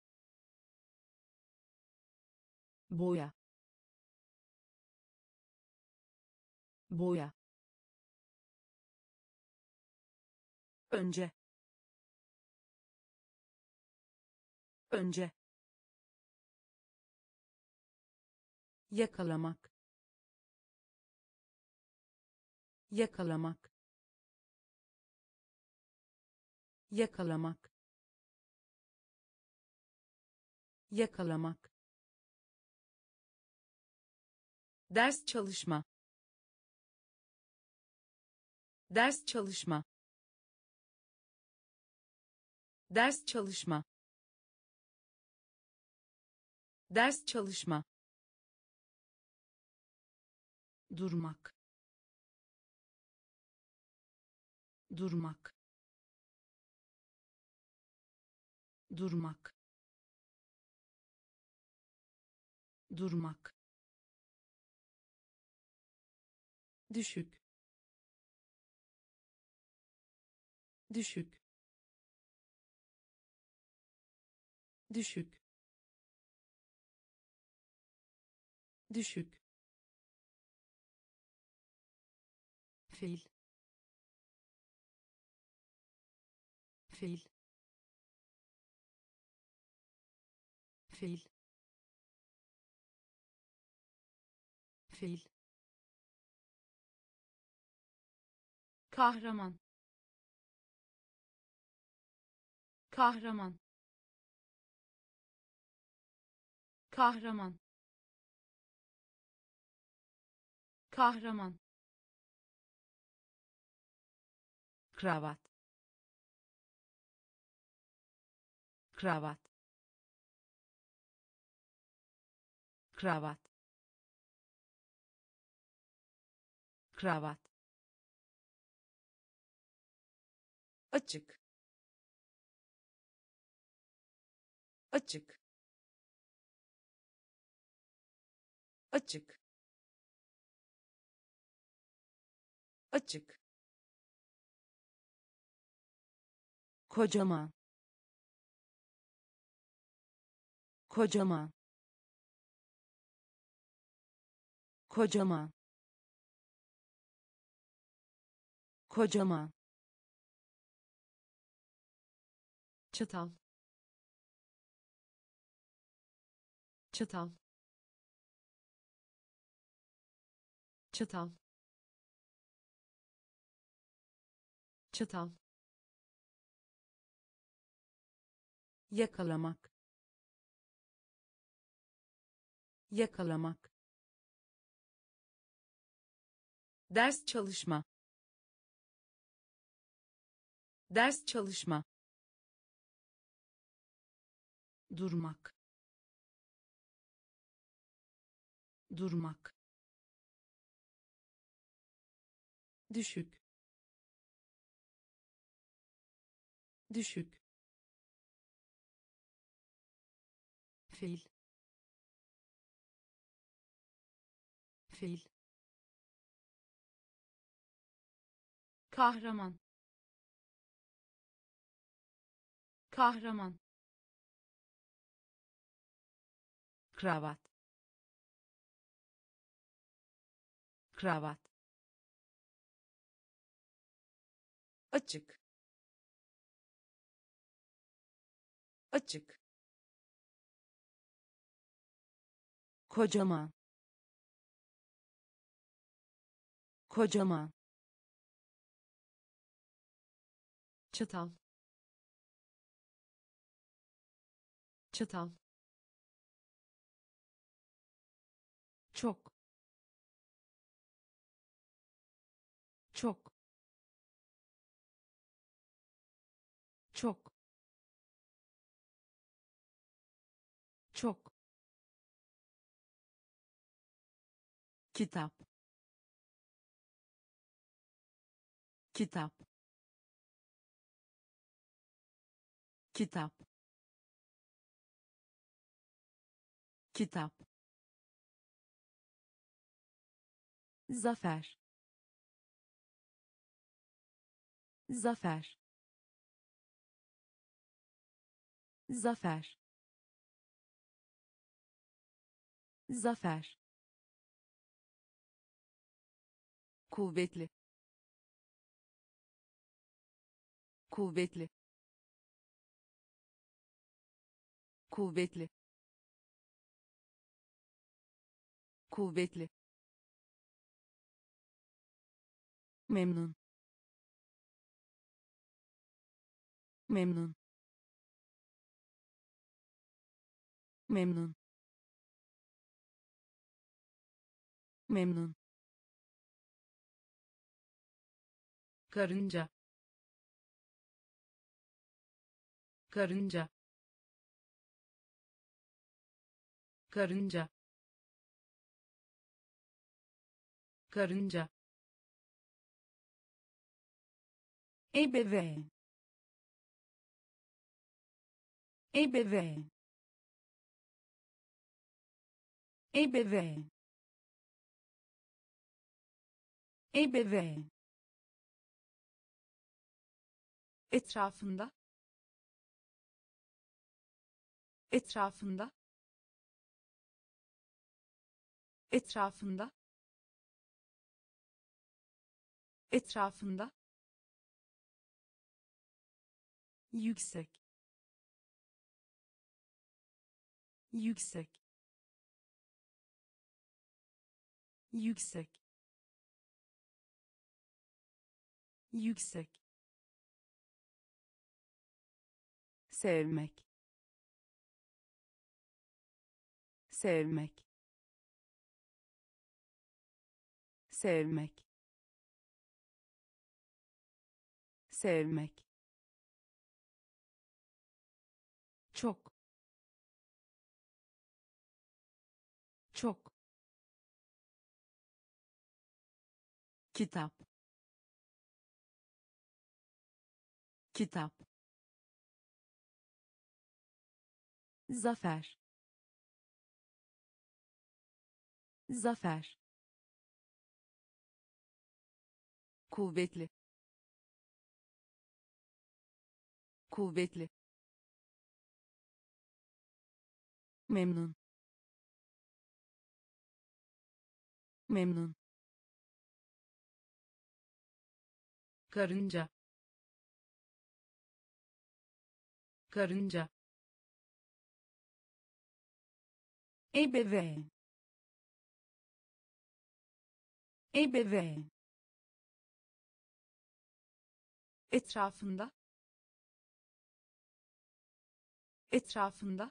boya, boya, önce, önce, yakalamak, yakalamak, yakalamak, yakalamak, ders çalışma, ders çalışma, ders çalışma, ders çalışma, durmak, durmak, durmak, durmak, düşük, düşük, düşük, düşük, fil, fil, fil, fil, kahraman, kahraman, kahraman, kahraman, kravat, kravat, kravat, kravat, açık, açık, açık, açık, kocaman, kocaman, kocaman, kocaman, çatal, çatal, çatal, çatal, yakalamak, yakalamak, ders çalışma, ders çalışma, durmak, durmak, düşük, düşük, fil, fil, kahraman, kahraman, kravat, kravat, açık, açık, kocaman, kocaman, çatal, çatal, çok, çok, çok, çok, kitap, kitap, kitap, kitap, zafer, zafer, zafer, zafer, kuvvetli, kuvvetli, kuvvetli, kuvvetli, memnun, memnun, memnun, memnun, karınca, karınca, karınca, karınca, ebeveyn, ebeveyn, ebeveyn, ebeveyn, etrafında, etrafında, etrafında, etrafında, yüksek, yüksek, yüksek, yüksek, sevmek, sevmek, sevmek, sevmek, çok, çok, kitap, kitap, zafer, zafer, kuvvetli, kuvvetli, memnun, memnun, karınca, karınca, ebeveyn, ebeveyn, etrafında, etrafında,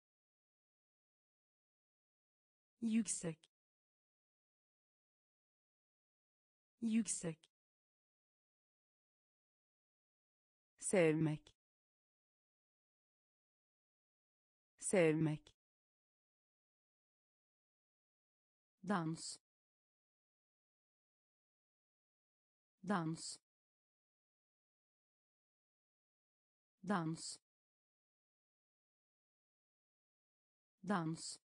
yüksek, yüksek, sevmek, sevmek, dans, dans, dans, dans,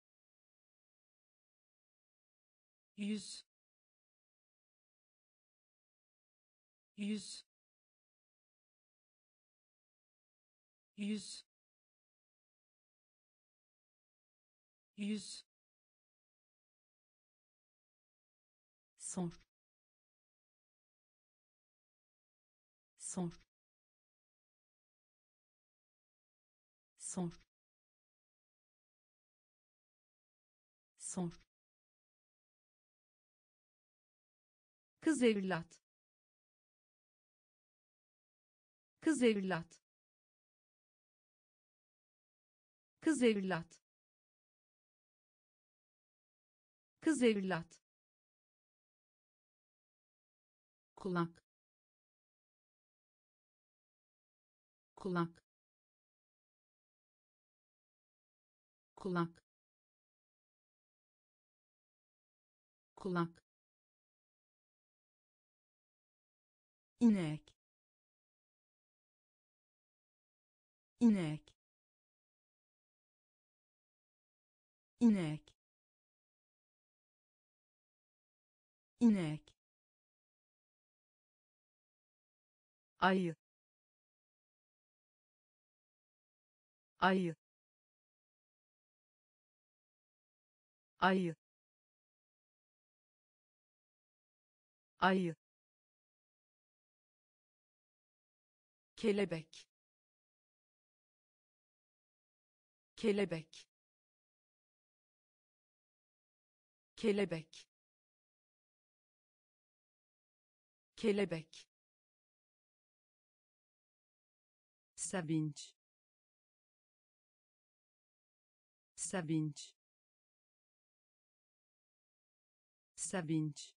yüz, yüz, yüz, yüz, sor, sor, sor, sor, kız evlat, kız evlat, kız evlat, kız evlat, kulak, kulak, kulak, kulak, inek, inek, inek, inek, ayı, ayı, ayı, ayı, kelebek, kelebek, kelebek, kelebek, sevinç, sevinç, sevinç,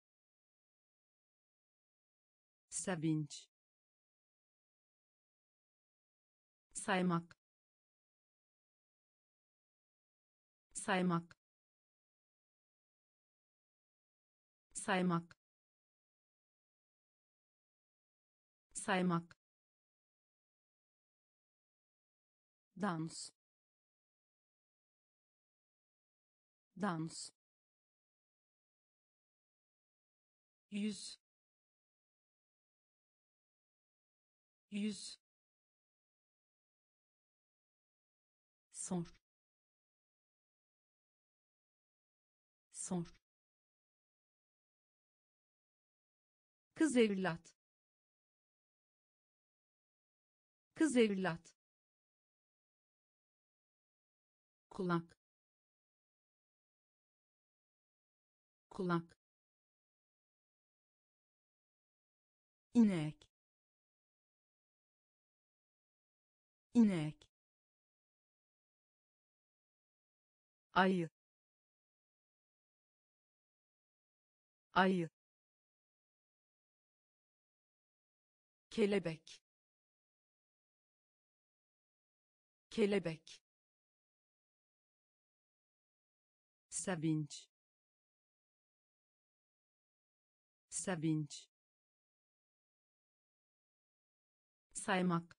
sevinç, saymak, saymak, saymak, saymak, dans, dans, yüz, yüz, sor, sor, kız evlat, kız evlat, kulak, kulak, inek, inek, ayı, ayı, kelebek, kelebek, sevinç, sevinç, saymak,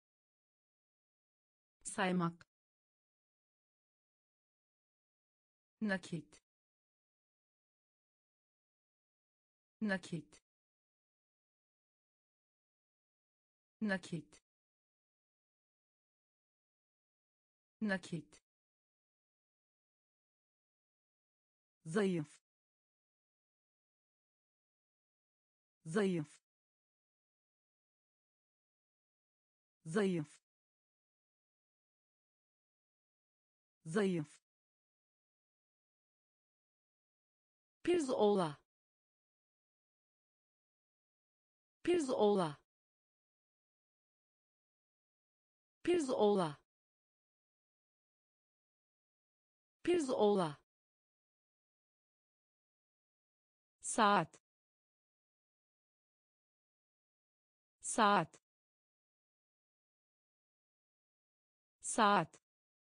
saymak, nakit, nakit, nakit, nakit, zayıf, zayıf, zayıf, zayıf, pirzola, pirzola, pirzola, pirzola, saat, saat, saat,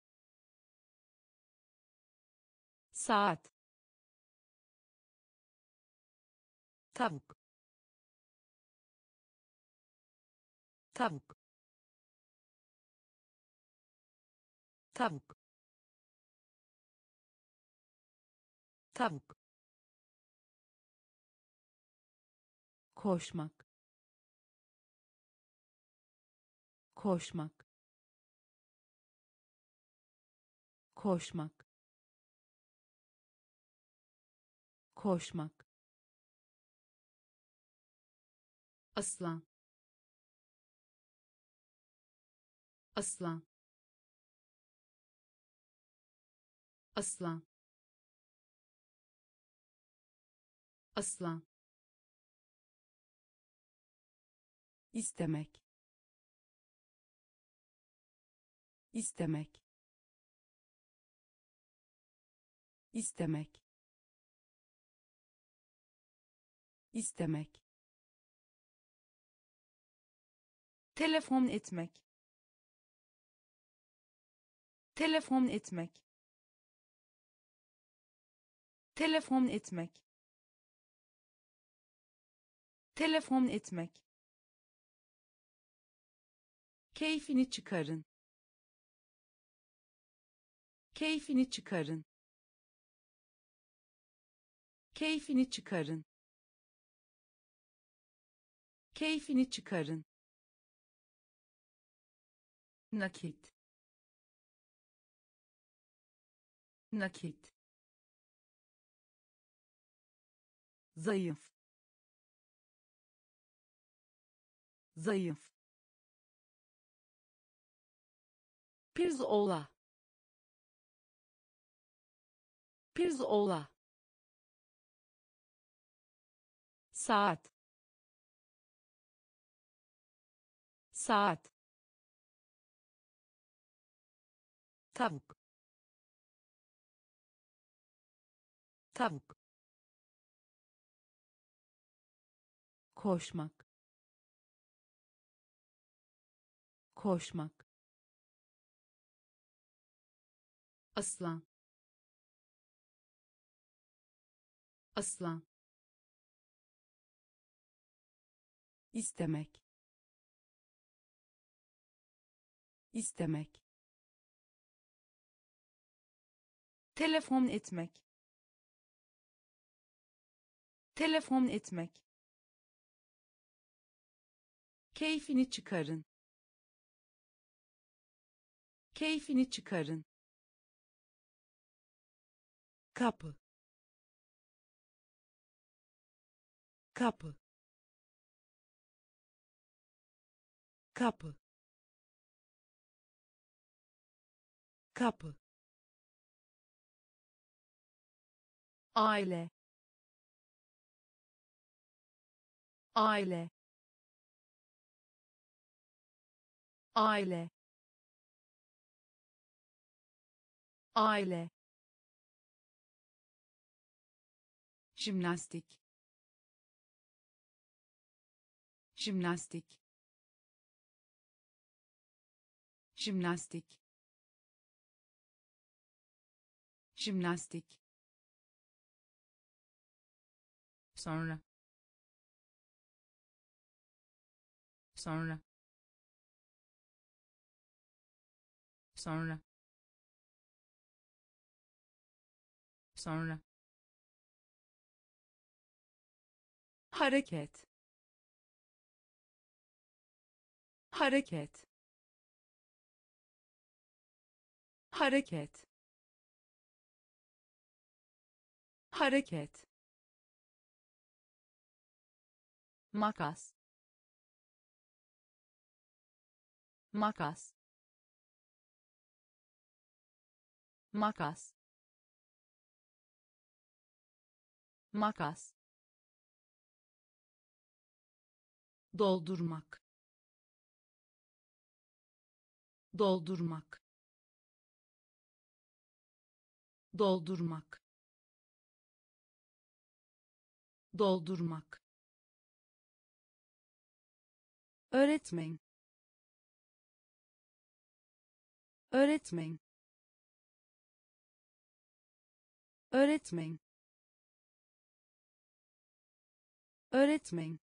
saat, tavuk, tavuk, tavuk, tavuk, koşmak, koşmak, koşmak, koşmak, aslan, aslan, aslan, aslan, istemek, istemek, istemek, istemek, telefon etmek, telefon etmek, telefon etmek, telefon etmek, keyfini çıkarın, keyfini çıkarın, keyfini çıkarın, keyfini çıkarın, nakit, nakit, zayıf, zayıf, pirzola, pirzola, saat, saat, tavuk, tavuk, koşmak, koşmak, aslan, aslan, istemek, istemek, telefon etmek, telefon etmek, keyfini çıkarın, keyfini çıkarın, kapı, kapı, kapı, kapı, aile, aile, aile, aile, jimnastik, jimnastik, jimnastik, jimnastik, sonra, sonra, sonra, sonra, hareket, hareket, hareket, hareket, makas, makas, makas, makas, doldurmak, doldurmak, doldurmak, doldurmak, öğretmen, öğretmen, öğretmen, öğretmen,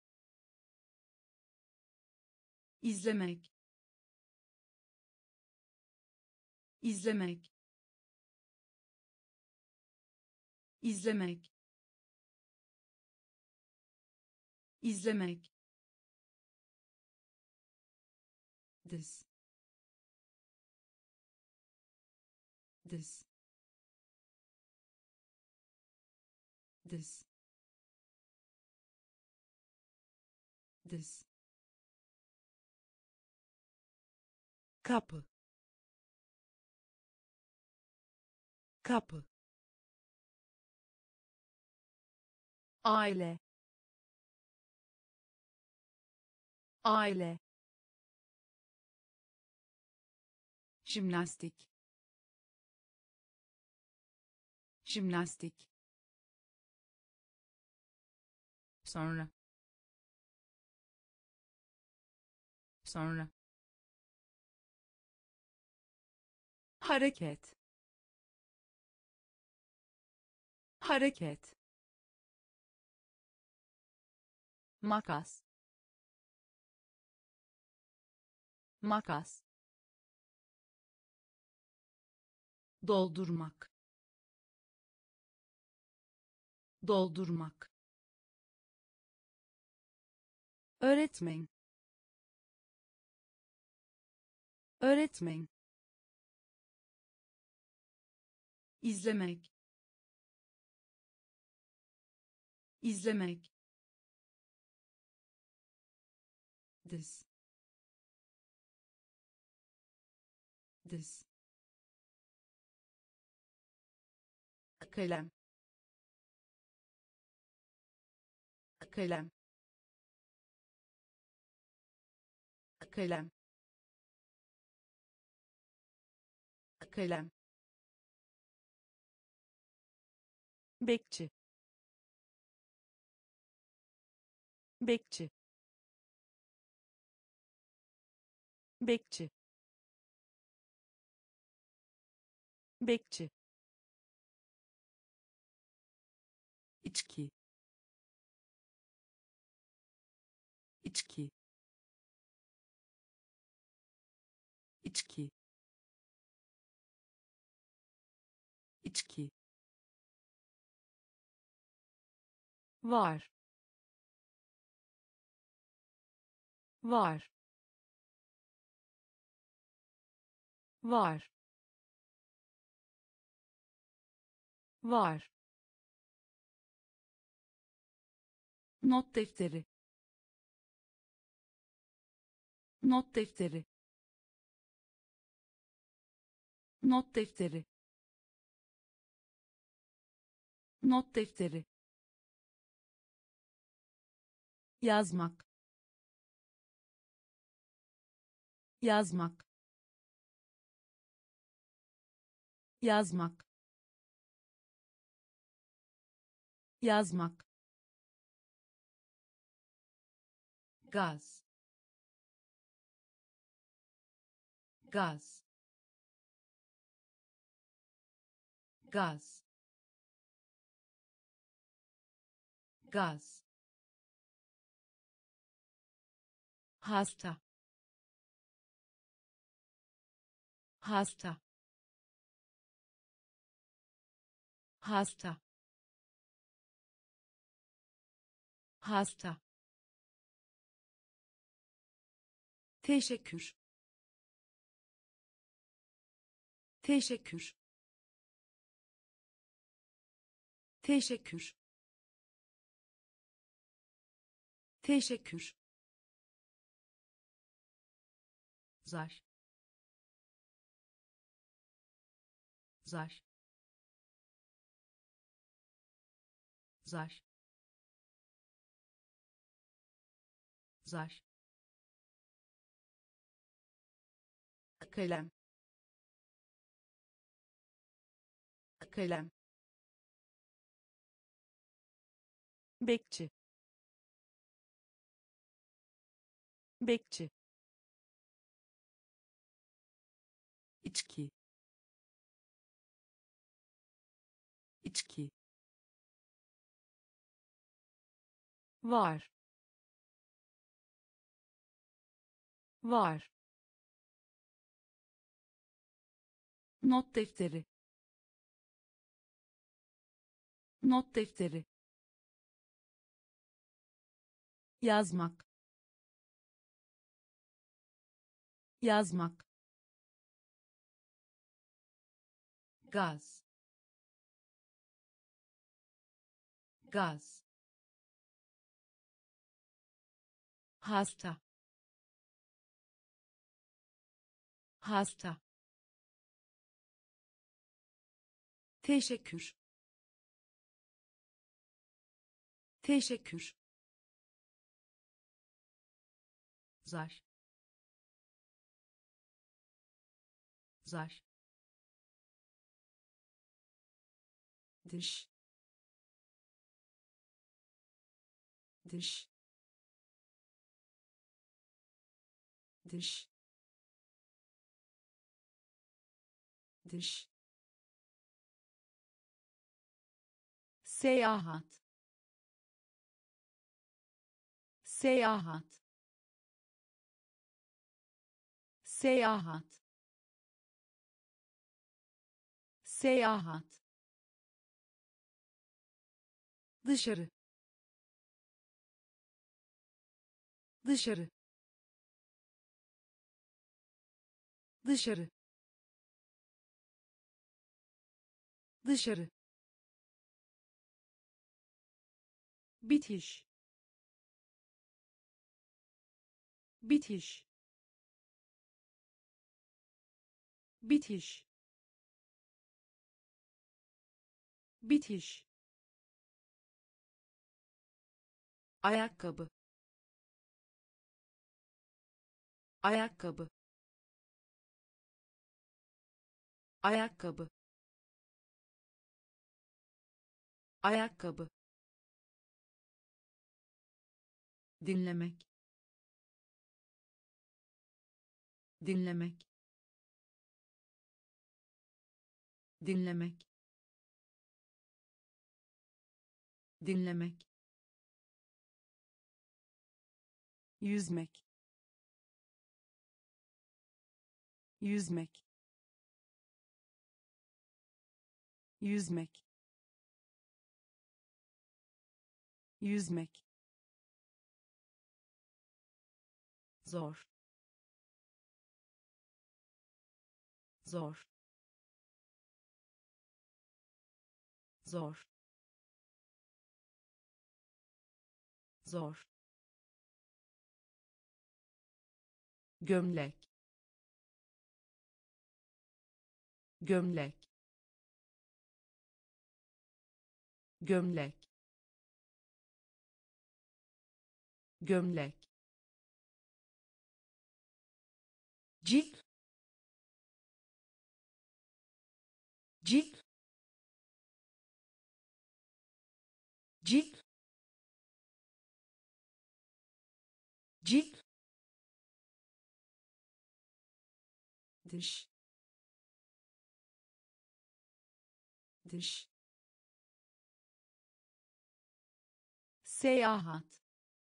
izlemek, izlemek, izlemek, izlemek, diz, diz, diz, diz, kapı, kapı, aile, aile, jimnastik, jimnastik, sonra, sonra, hareket, hareket, makas, makas, doldurmak, doldurmak, öğretmen, öğretmen, izlemek, izlemek, diz, diz, kalem, kalem, kalem, kalem, bekçi, bekçi, bekçi, bekçi, içki, içki, içki, içki, var, var, var, var, not defteri, not defteri, not defteri, not defteri, yazmak, yazmak, yazmak, yazmak, gaz, gaz, gaz, gaz, hasta, hasta, hasta, hasta, teşekkür, teşekkür, teşekkür, teşekkür, zar, zar, zar, zar, kalem, kalem, bekçi, bekçi, içki, içki, var, var, not defteri, not defteri, yazmak, yazmak, gaz, gaz, hasta, hasta, teşekkür, teşekkür, zar, zar, dış, dış, dış, dış, seyahat, seyahat, seyahat, seyahat, dışarı, dışarı, dışarı, dışarı, bitiş, bitiş, bitiş, bitiş, ayakkabı, ayakkabı, ayakkabı, ayakkabı, dinlemek, dinlemek, dinlemek, dinlemek, yüzmek, yüzmek, yüzmek, yüzmek, zor, zor, zor, zor, gömlek, gömlek, gömlek, gömlek, cilt, cilt, cilt, cilt, dış, dış, seyahat,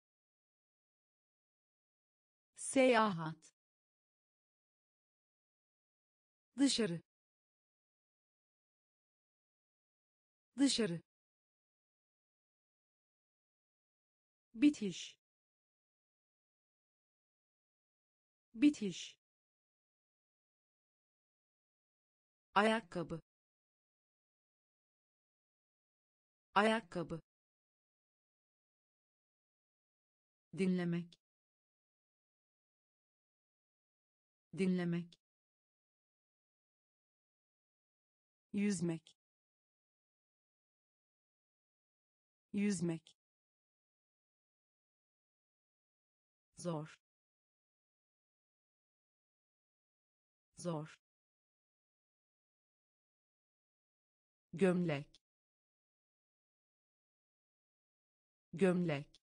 seyahat, dışarı, dışarı, bitiş, bitiş, ayakkabı, ayakkabı, dinlemek, dinlemek, yüzmek, yüzmek, zor, zor, gömlek, gömlek,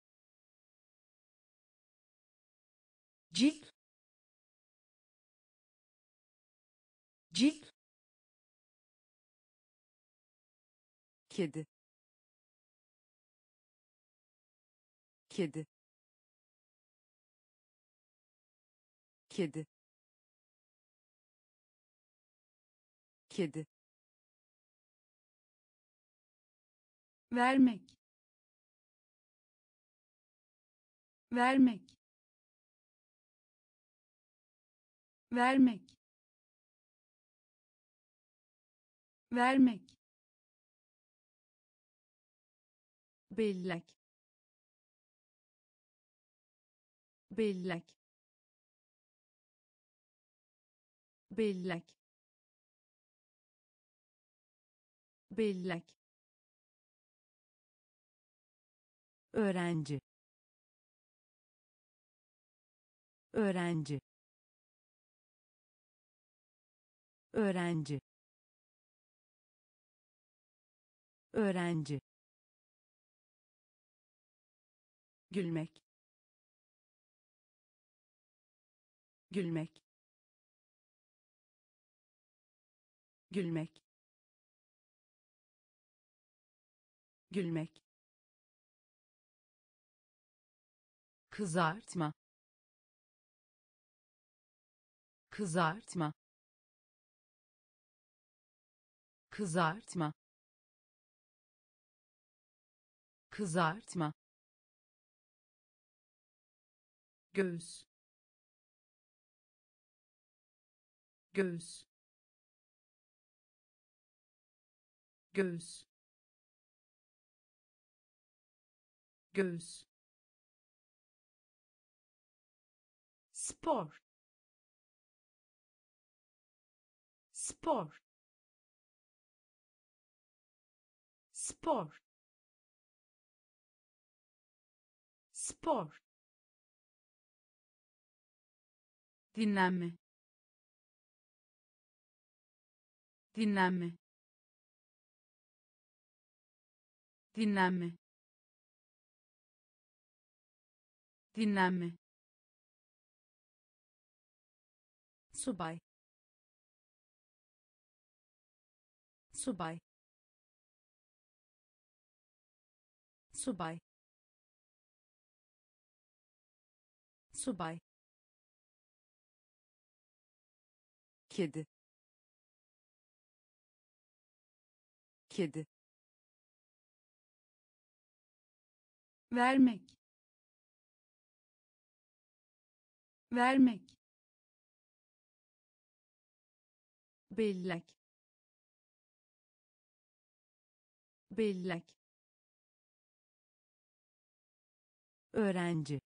cilt, cilt, kedi, kedi, kedi, kedi, vermek, vermek, vermek, vermek, bellek, bellek, bellek, bellek, öğrenci, öğrenci, öğrenci, öğrenci, gülmek, gülmek, gülmek, gülmek, kızartma, kızartma, kızartma, kızartma, göğüs, göğüs, göğüs, göğüs, spor, spor, spor, spor, dinlenme, dinlenme, dinlenme, dinlenme, subay, subay, subay, subay, kedi, kedi, vermek, vermek, bellek, bellek, öğrenci,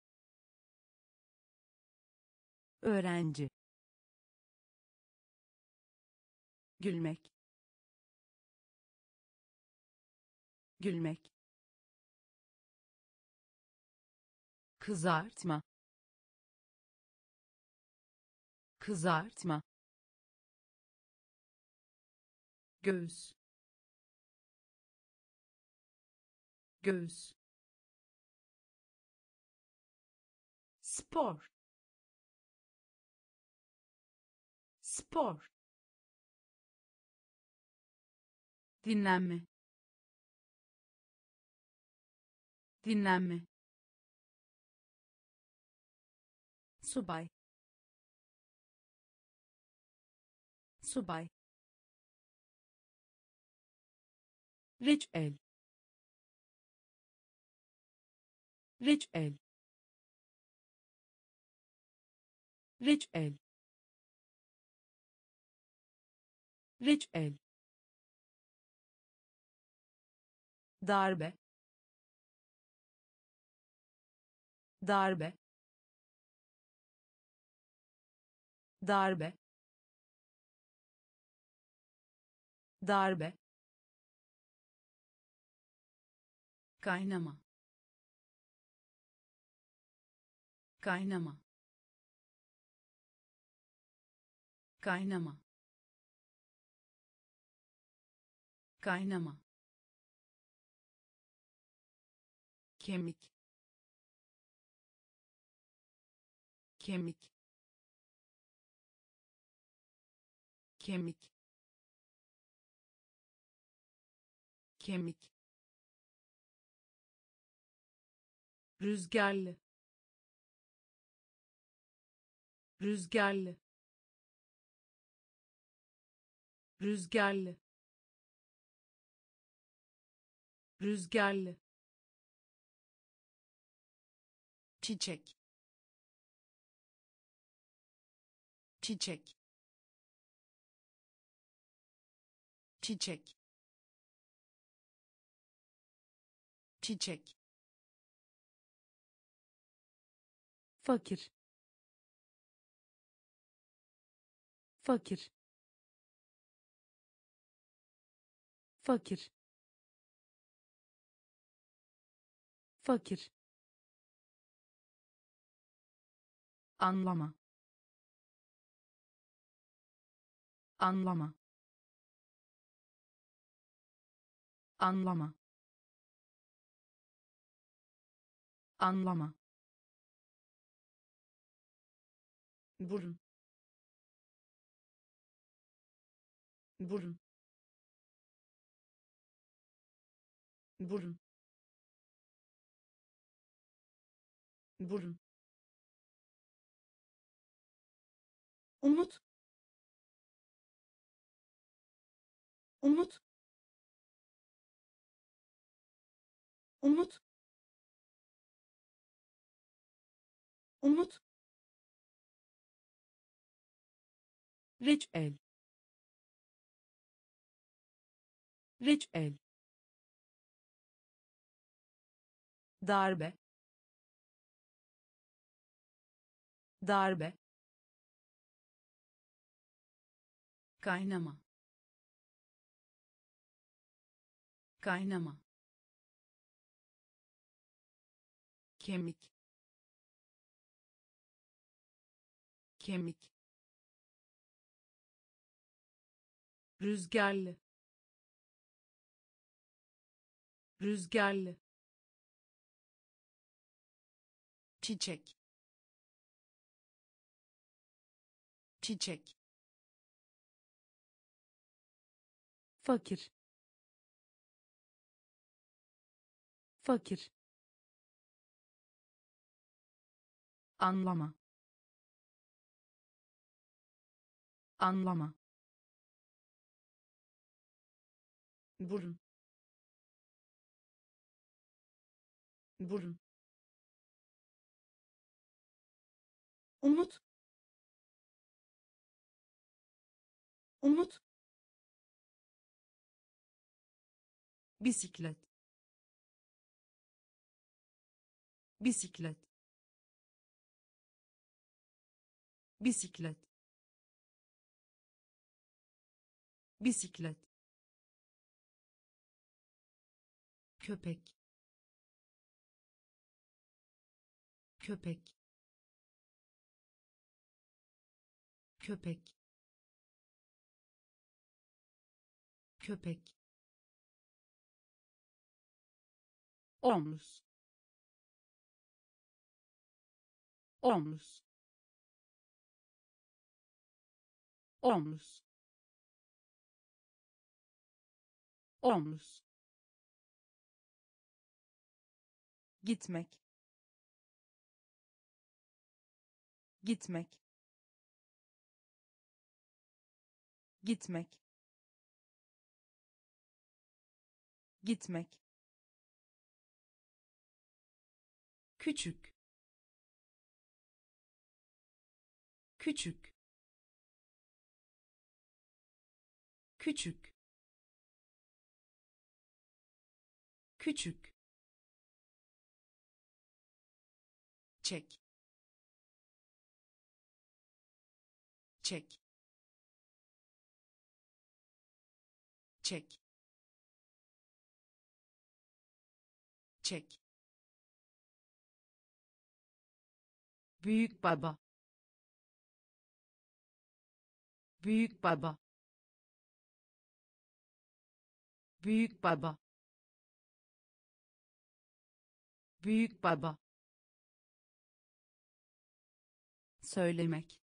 öğrenci, gülmek, gülmek, kızartma, kızartma, göğüs, göğüs, spor, spor, dinlenme, dinlenme, subay, subay, reçel, reçel, reçel, reçel, darbe, darbe, darbe, darbe, kaynama, kaynama, kaynama, kaynama, kemik, kemik, kemik, kemik, rüzgarlı, rüzgarlı, rüzgarlı, rüzgarlı, çiçek, çiçek, çiçek, çiçek, fakir, fakir, fakir, fakir, anlama, anlama, anlama, anlama, burun, burun, burun, burun, umut, umut, umut, umut, reçel, reçel, darbe, darbe, kaynama, kaynama, kemik, kemik, rüzgarlı, rüzgarlı, çiçek, çiçek, fakir, fakir, anlama, anlama, burun, burun, umut, umut, bisiklet, bisiklet, bisiklet, bisiklet, köpek, köpek, köpek, köpek, omuz, omuz, omuz, omuz, gitmek, gitmek, gitmek, gitmek, küçük, küçük, küçük, küçük, çek, çek, çek, çek, büyük baba, büyük baba, büyük baba, büyük baba, söylemek,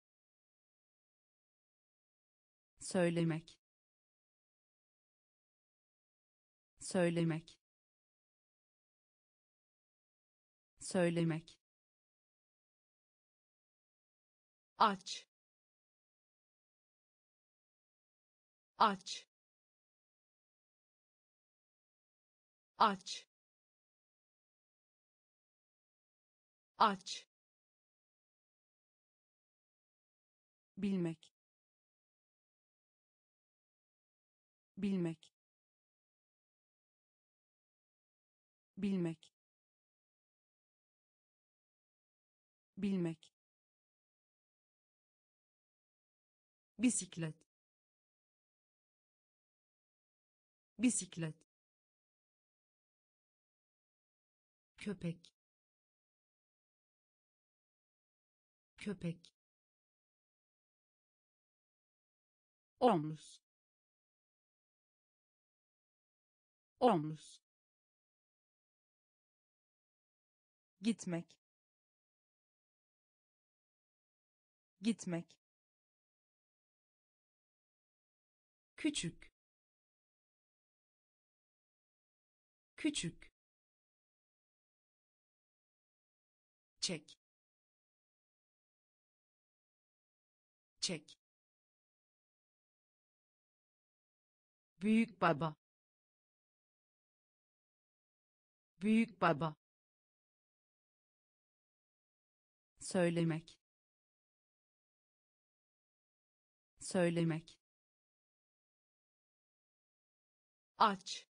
söylemek, söylemek, söylemek, aç, aç, aç, aç, bilmek, bilmek, bilmek, bilmek, bisiklet, bisiklet, köpek, köpek, omuz, omuz, gitmek, gitmek, küçük, küçük, çek, çek, büyük baba, büyük baba, söylemek, söylemek, aç,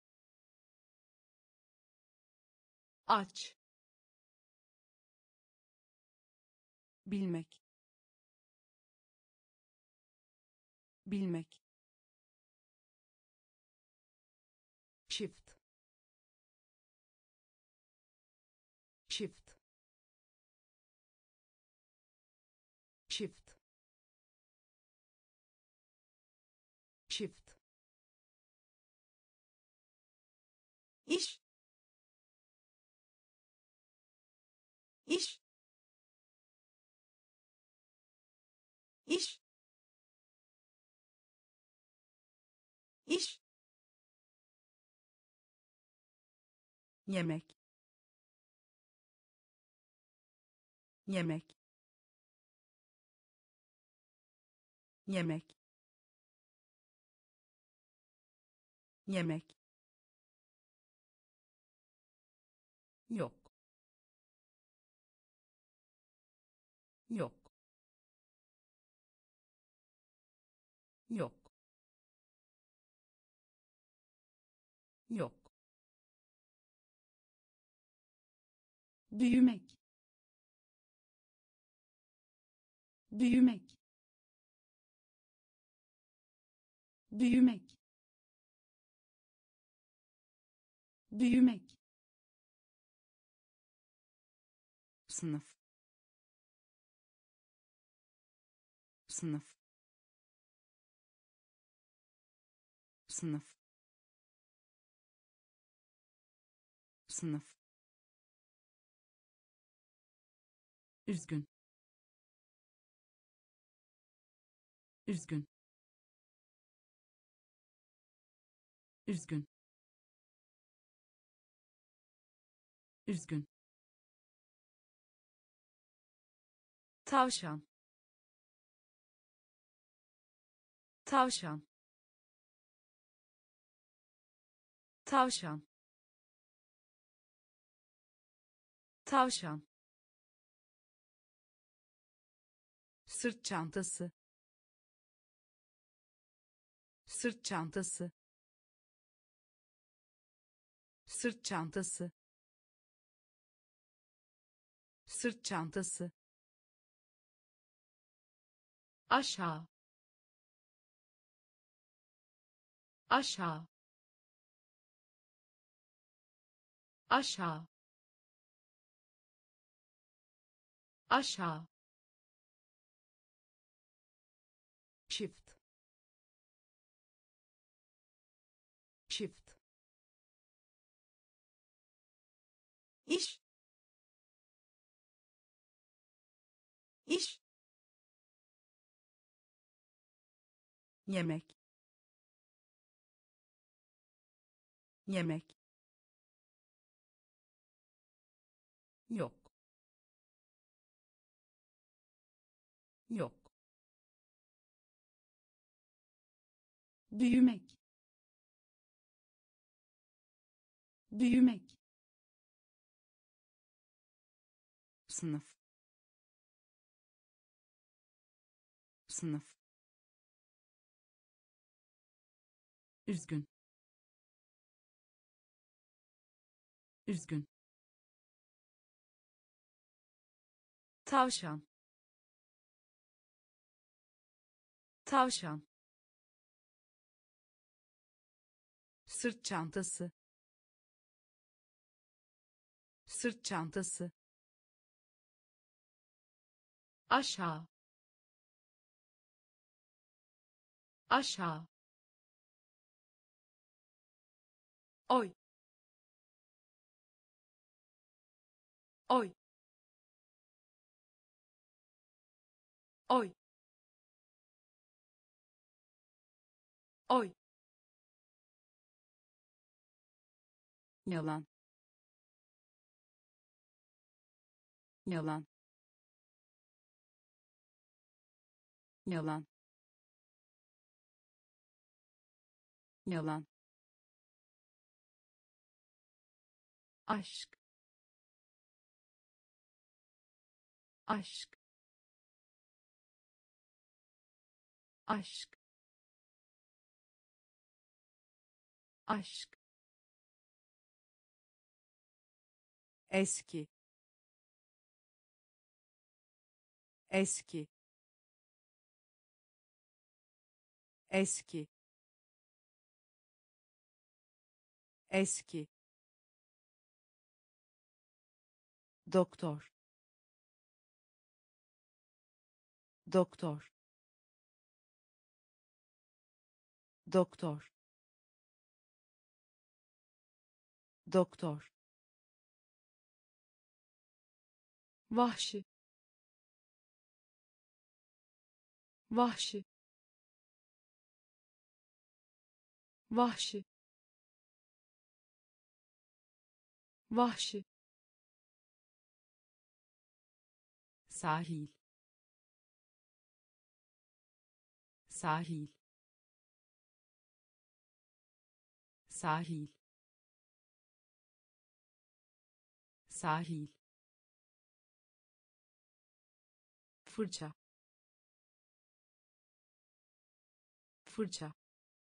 aç, bilmek, bilmek, çift, çift, çift, çift, iş, iş, iş, iş, yemek, yemek, yemek, yemek, yok, yok, yok, yok, büyümek, büyümek, büyümek, büyümek, sınıf, sınıf, sınıf, sınıf, üzgün, üzgün, üzgün, üzgün, tavşan, tavşan, tavşan, tavşan, sırt çantası, sırt çantası, sırt çantası, sırt çantası, aşağı, aşağı, aşağı, aşağı, çift, çift, iş, iş, yemek, yemek, yok, yok, büyümek, büyümek, sınıf, sınıf, üzgün, üzgün, tavşan, tavşan, sırt çantası, sırt çantası, aşağı, aşağı, oy, oy, oy, oy, yalan, yalan, yalan, yalan, aşk, aşk, aşk, aşk, eski, eski, eski, eski, doktor, doktor, doktor, doktor, vahşi, vahşi, vahşi, vahşi, sahil, sahil, sahil, sahil, fırça, fırça,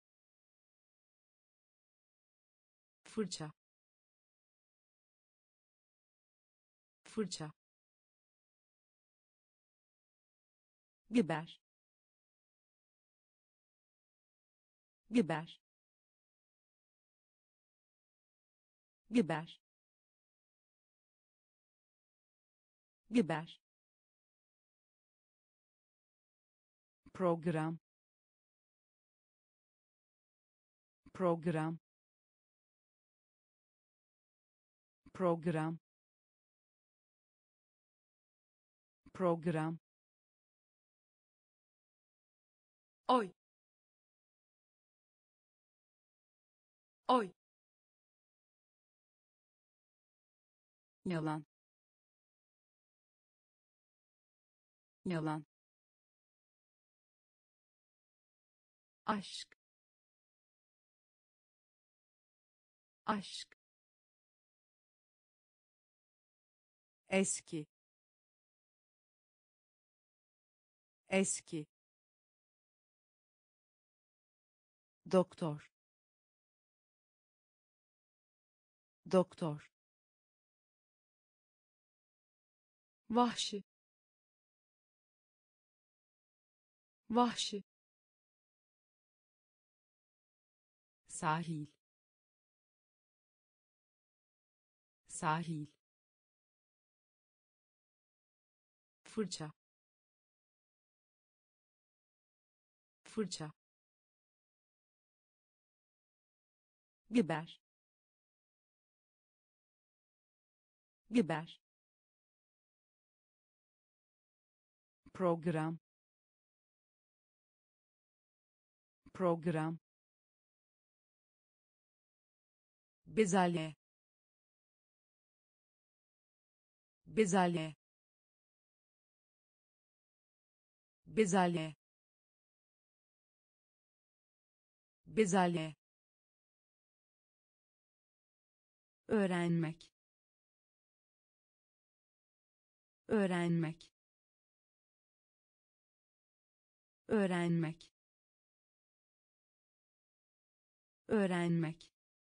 fırça, fırça, biber, biber, biber, biber, program, program, program, program, oy, oy, yalan, yalan, aşk, aşk, eski, eski, doktor, doktor, vahşi, vahşi, sahil, sahil, fırça, fırça, biber, biber, program, program, bezelye, bezelye, bezelye, bezelye, öğrenmek, öğrenmek, öğrenmek, öğrenmek,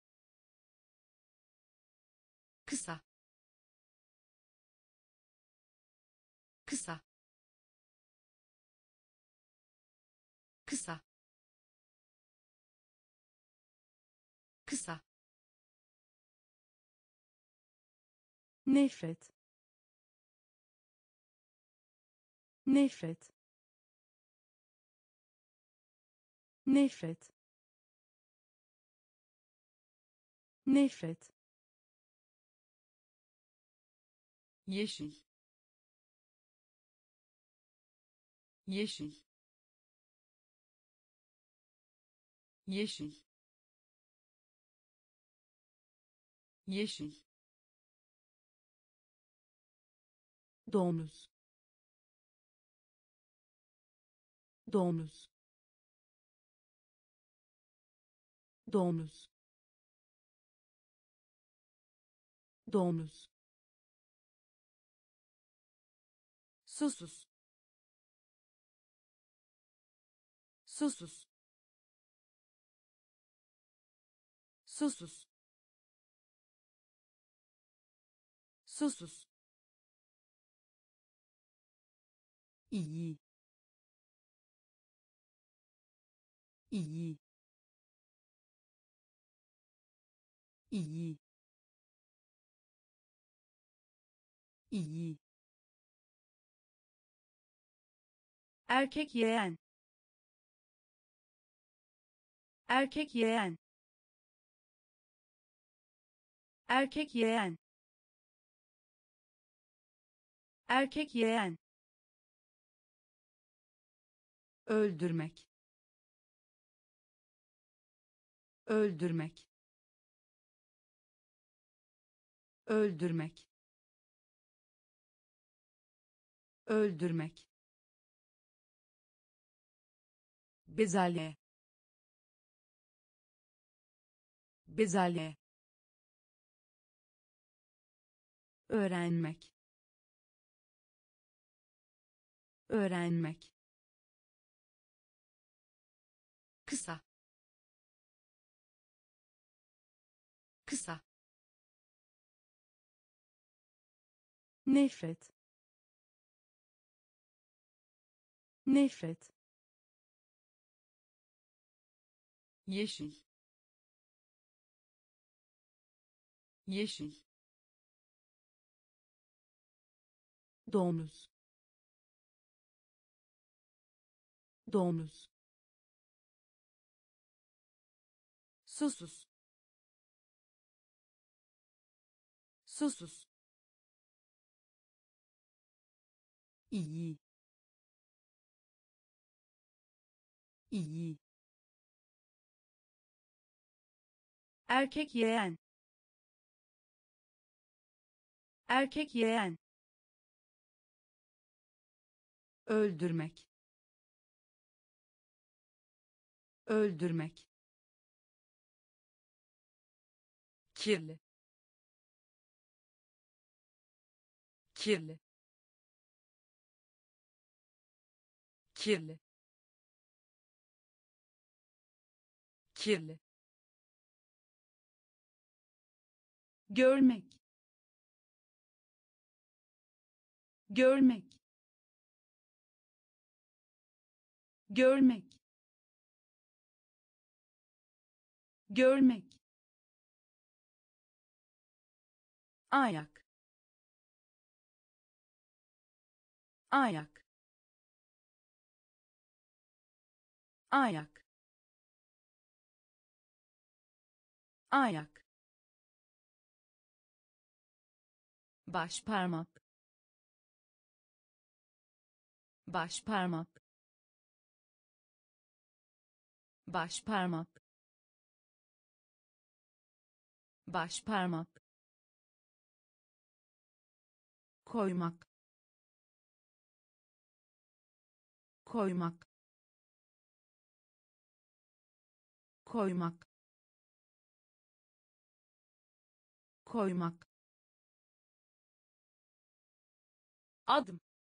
kısa, kısa, kısa, kısa, nefret, nefret, nefret, nefret, yeşil, yeşil, yeşil, yeşil, domuz, domuz, domuz, domuz, susuz, susuz, susuz, susuz, iyi, iyi, iyi, iyi, erkek yeğen, erkek yeğen, erkek yeğen, erkek yeğen, öldürmek, öldürmek, öldürmek, öldürmek, bezelye, bezelye, öğrenmek, öğrenmek, kısa, kısa, nefret, nefret, yeşil, yeşil, domuz, domuz, susuz, susuz, iyi, iyi, erkek yeğen, erkek yeğen, öldürmek, öldürmek, kirli, kirli, kirli, kirli, görmek, görmek, görmek, görmek, ayak, ayak, ayak, ayak, baş parmak, baş parmak, baş parmak, baş parmak, koymak, koymak, koymak, koymak, adım,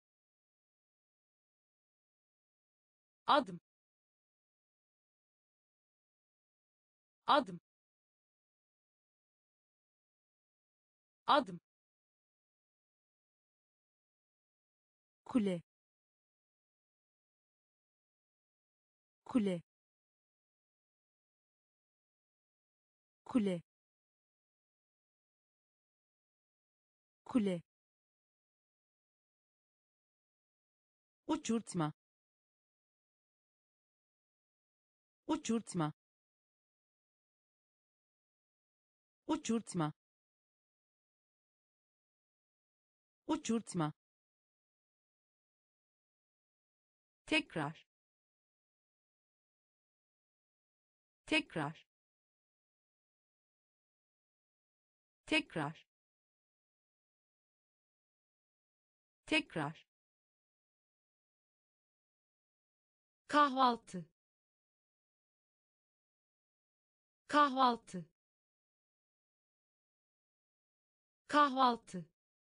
adım, adım, adım, kule, kule, kule, kule, uçurtma, uçurtma, uçurtma, uçurtma, tekrar, tekrar, tekrar, tekrar, kahvaltı, kahvaltı, kahvaltı,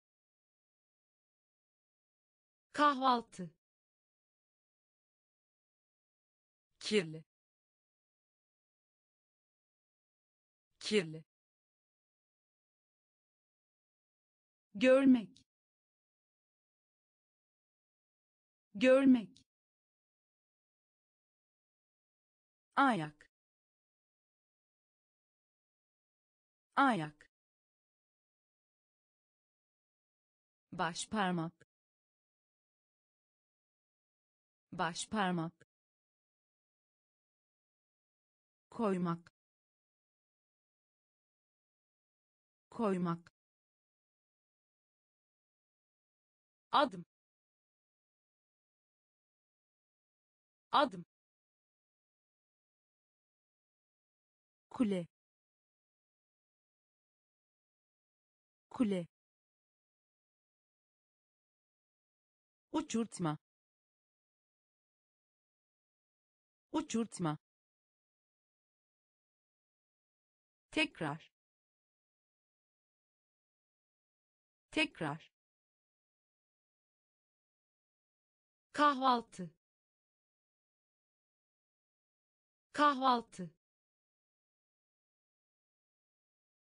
kahvaltı, kirli, kirli, görmek, görmek, ayak, ayak, baş parmak, baş parmak, koymak, koymak, adım, adım, kule, kule, uçurtma, uçurtma, tekrar, tekrar, kahvaltı, kahvaltı,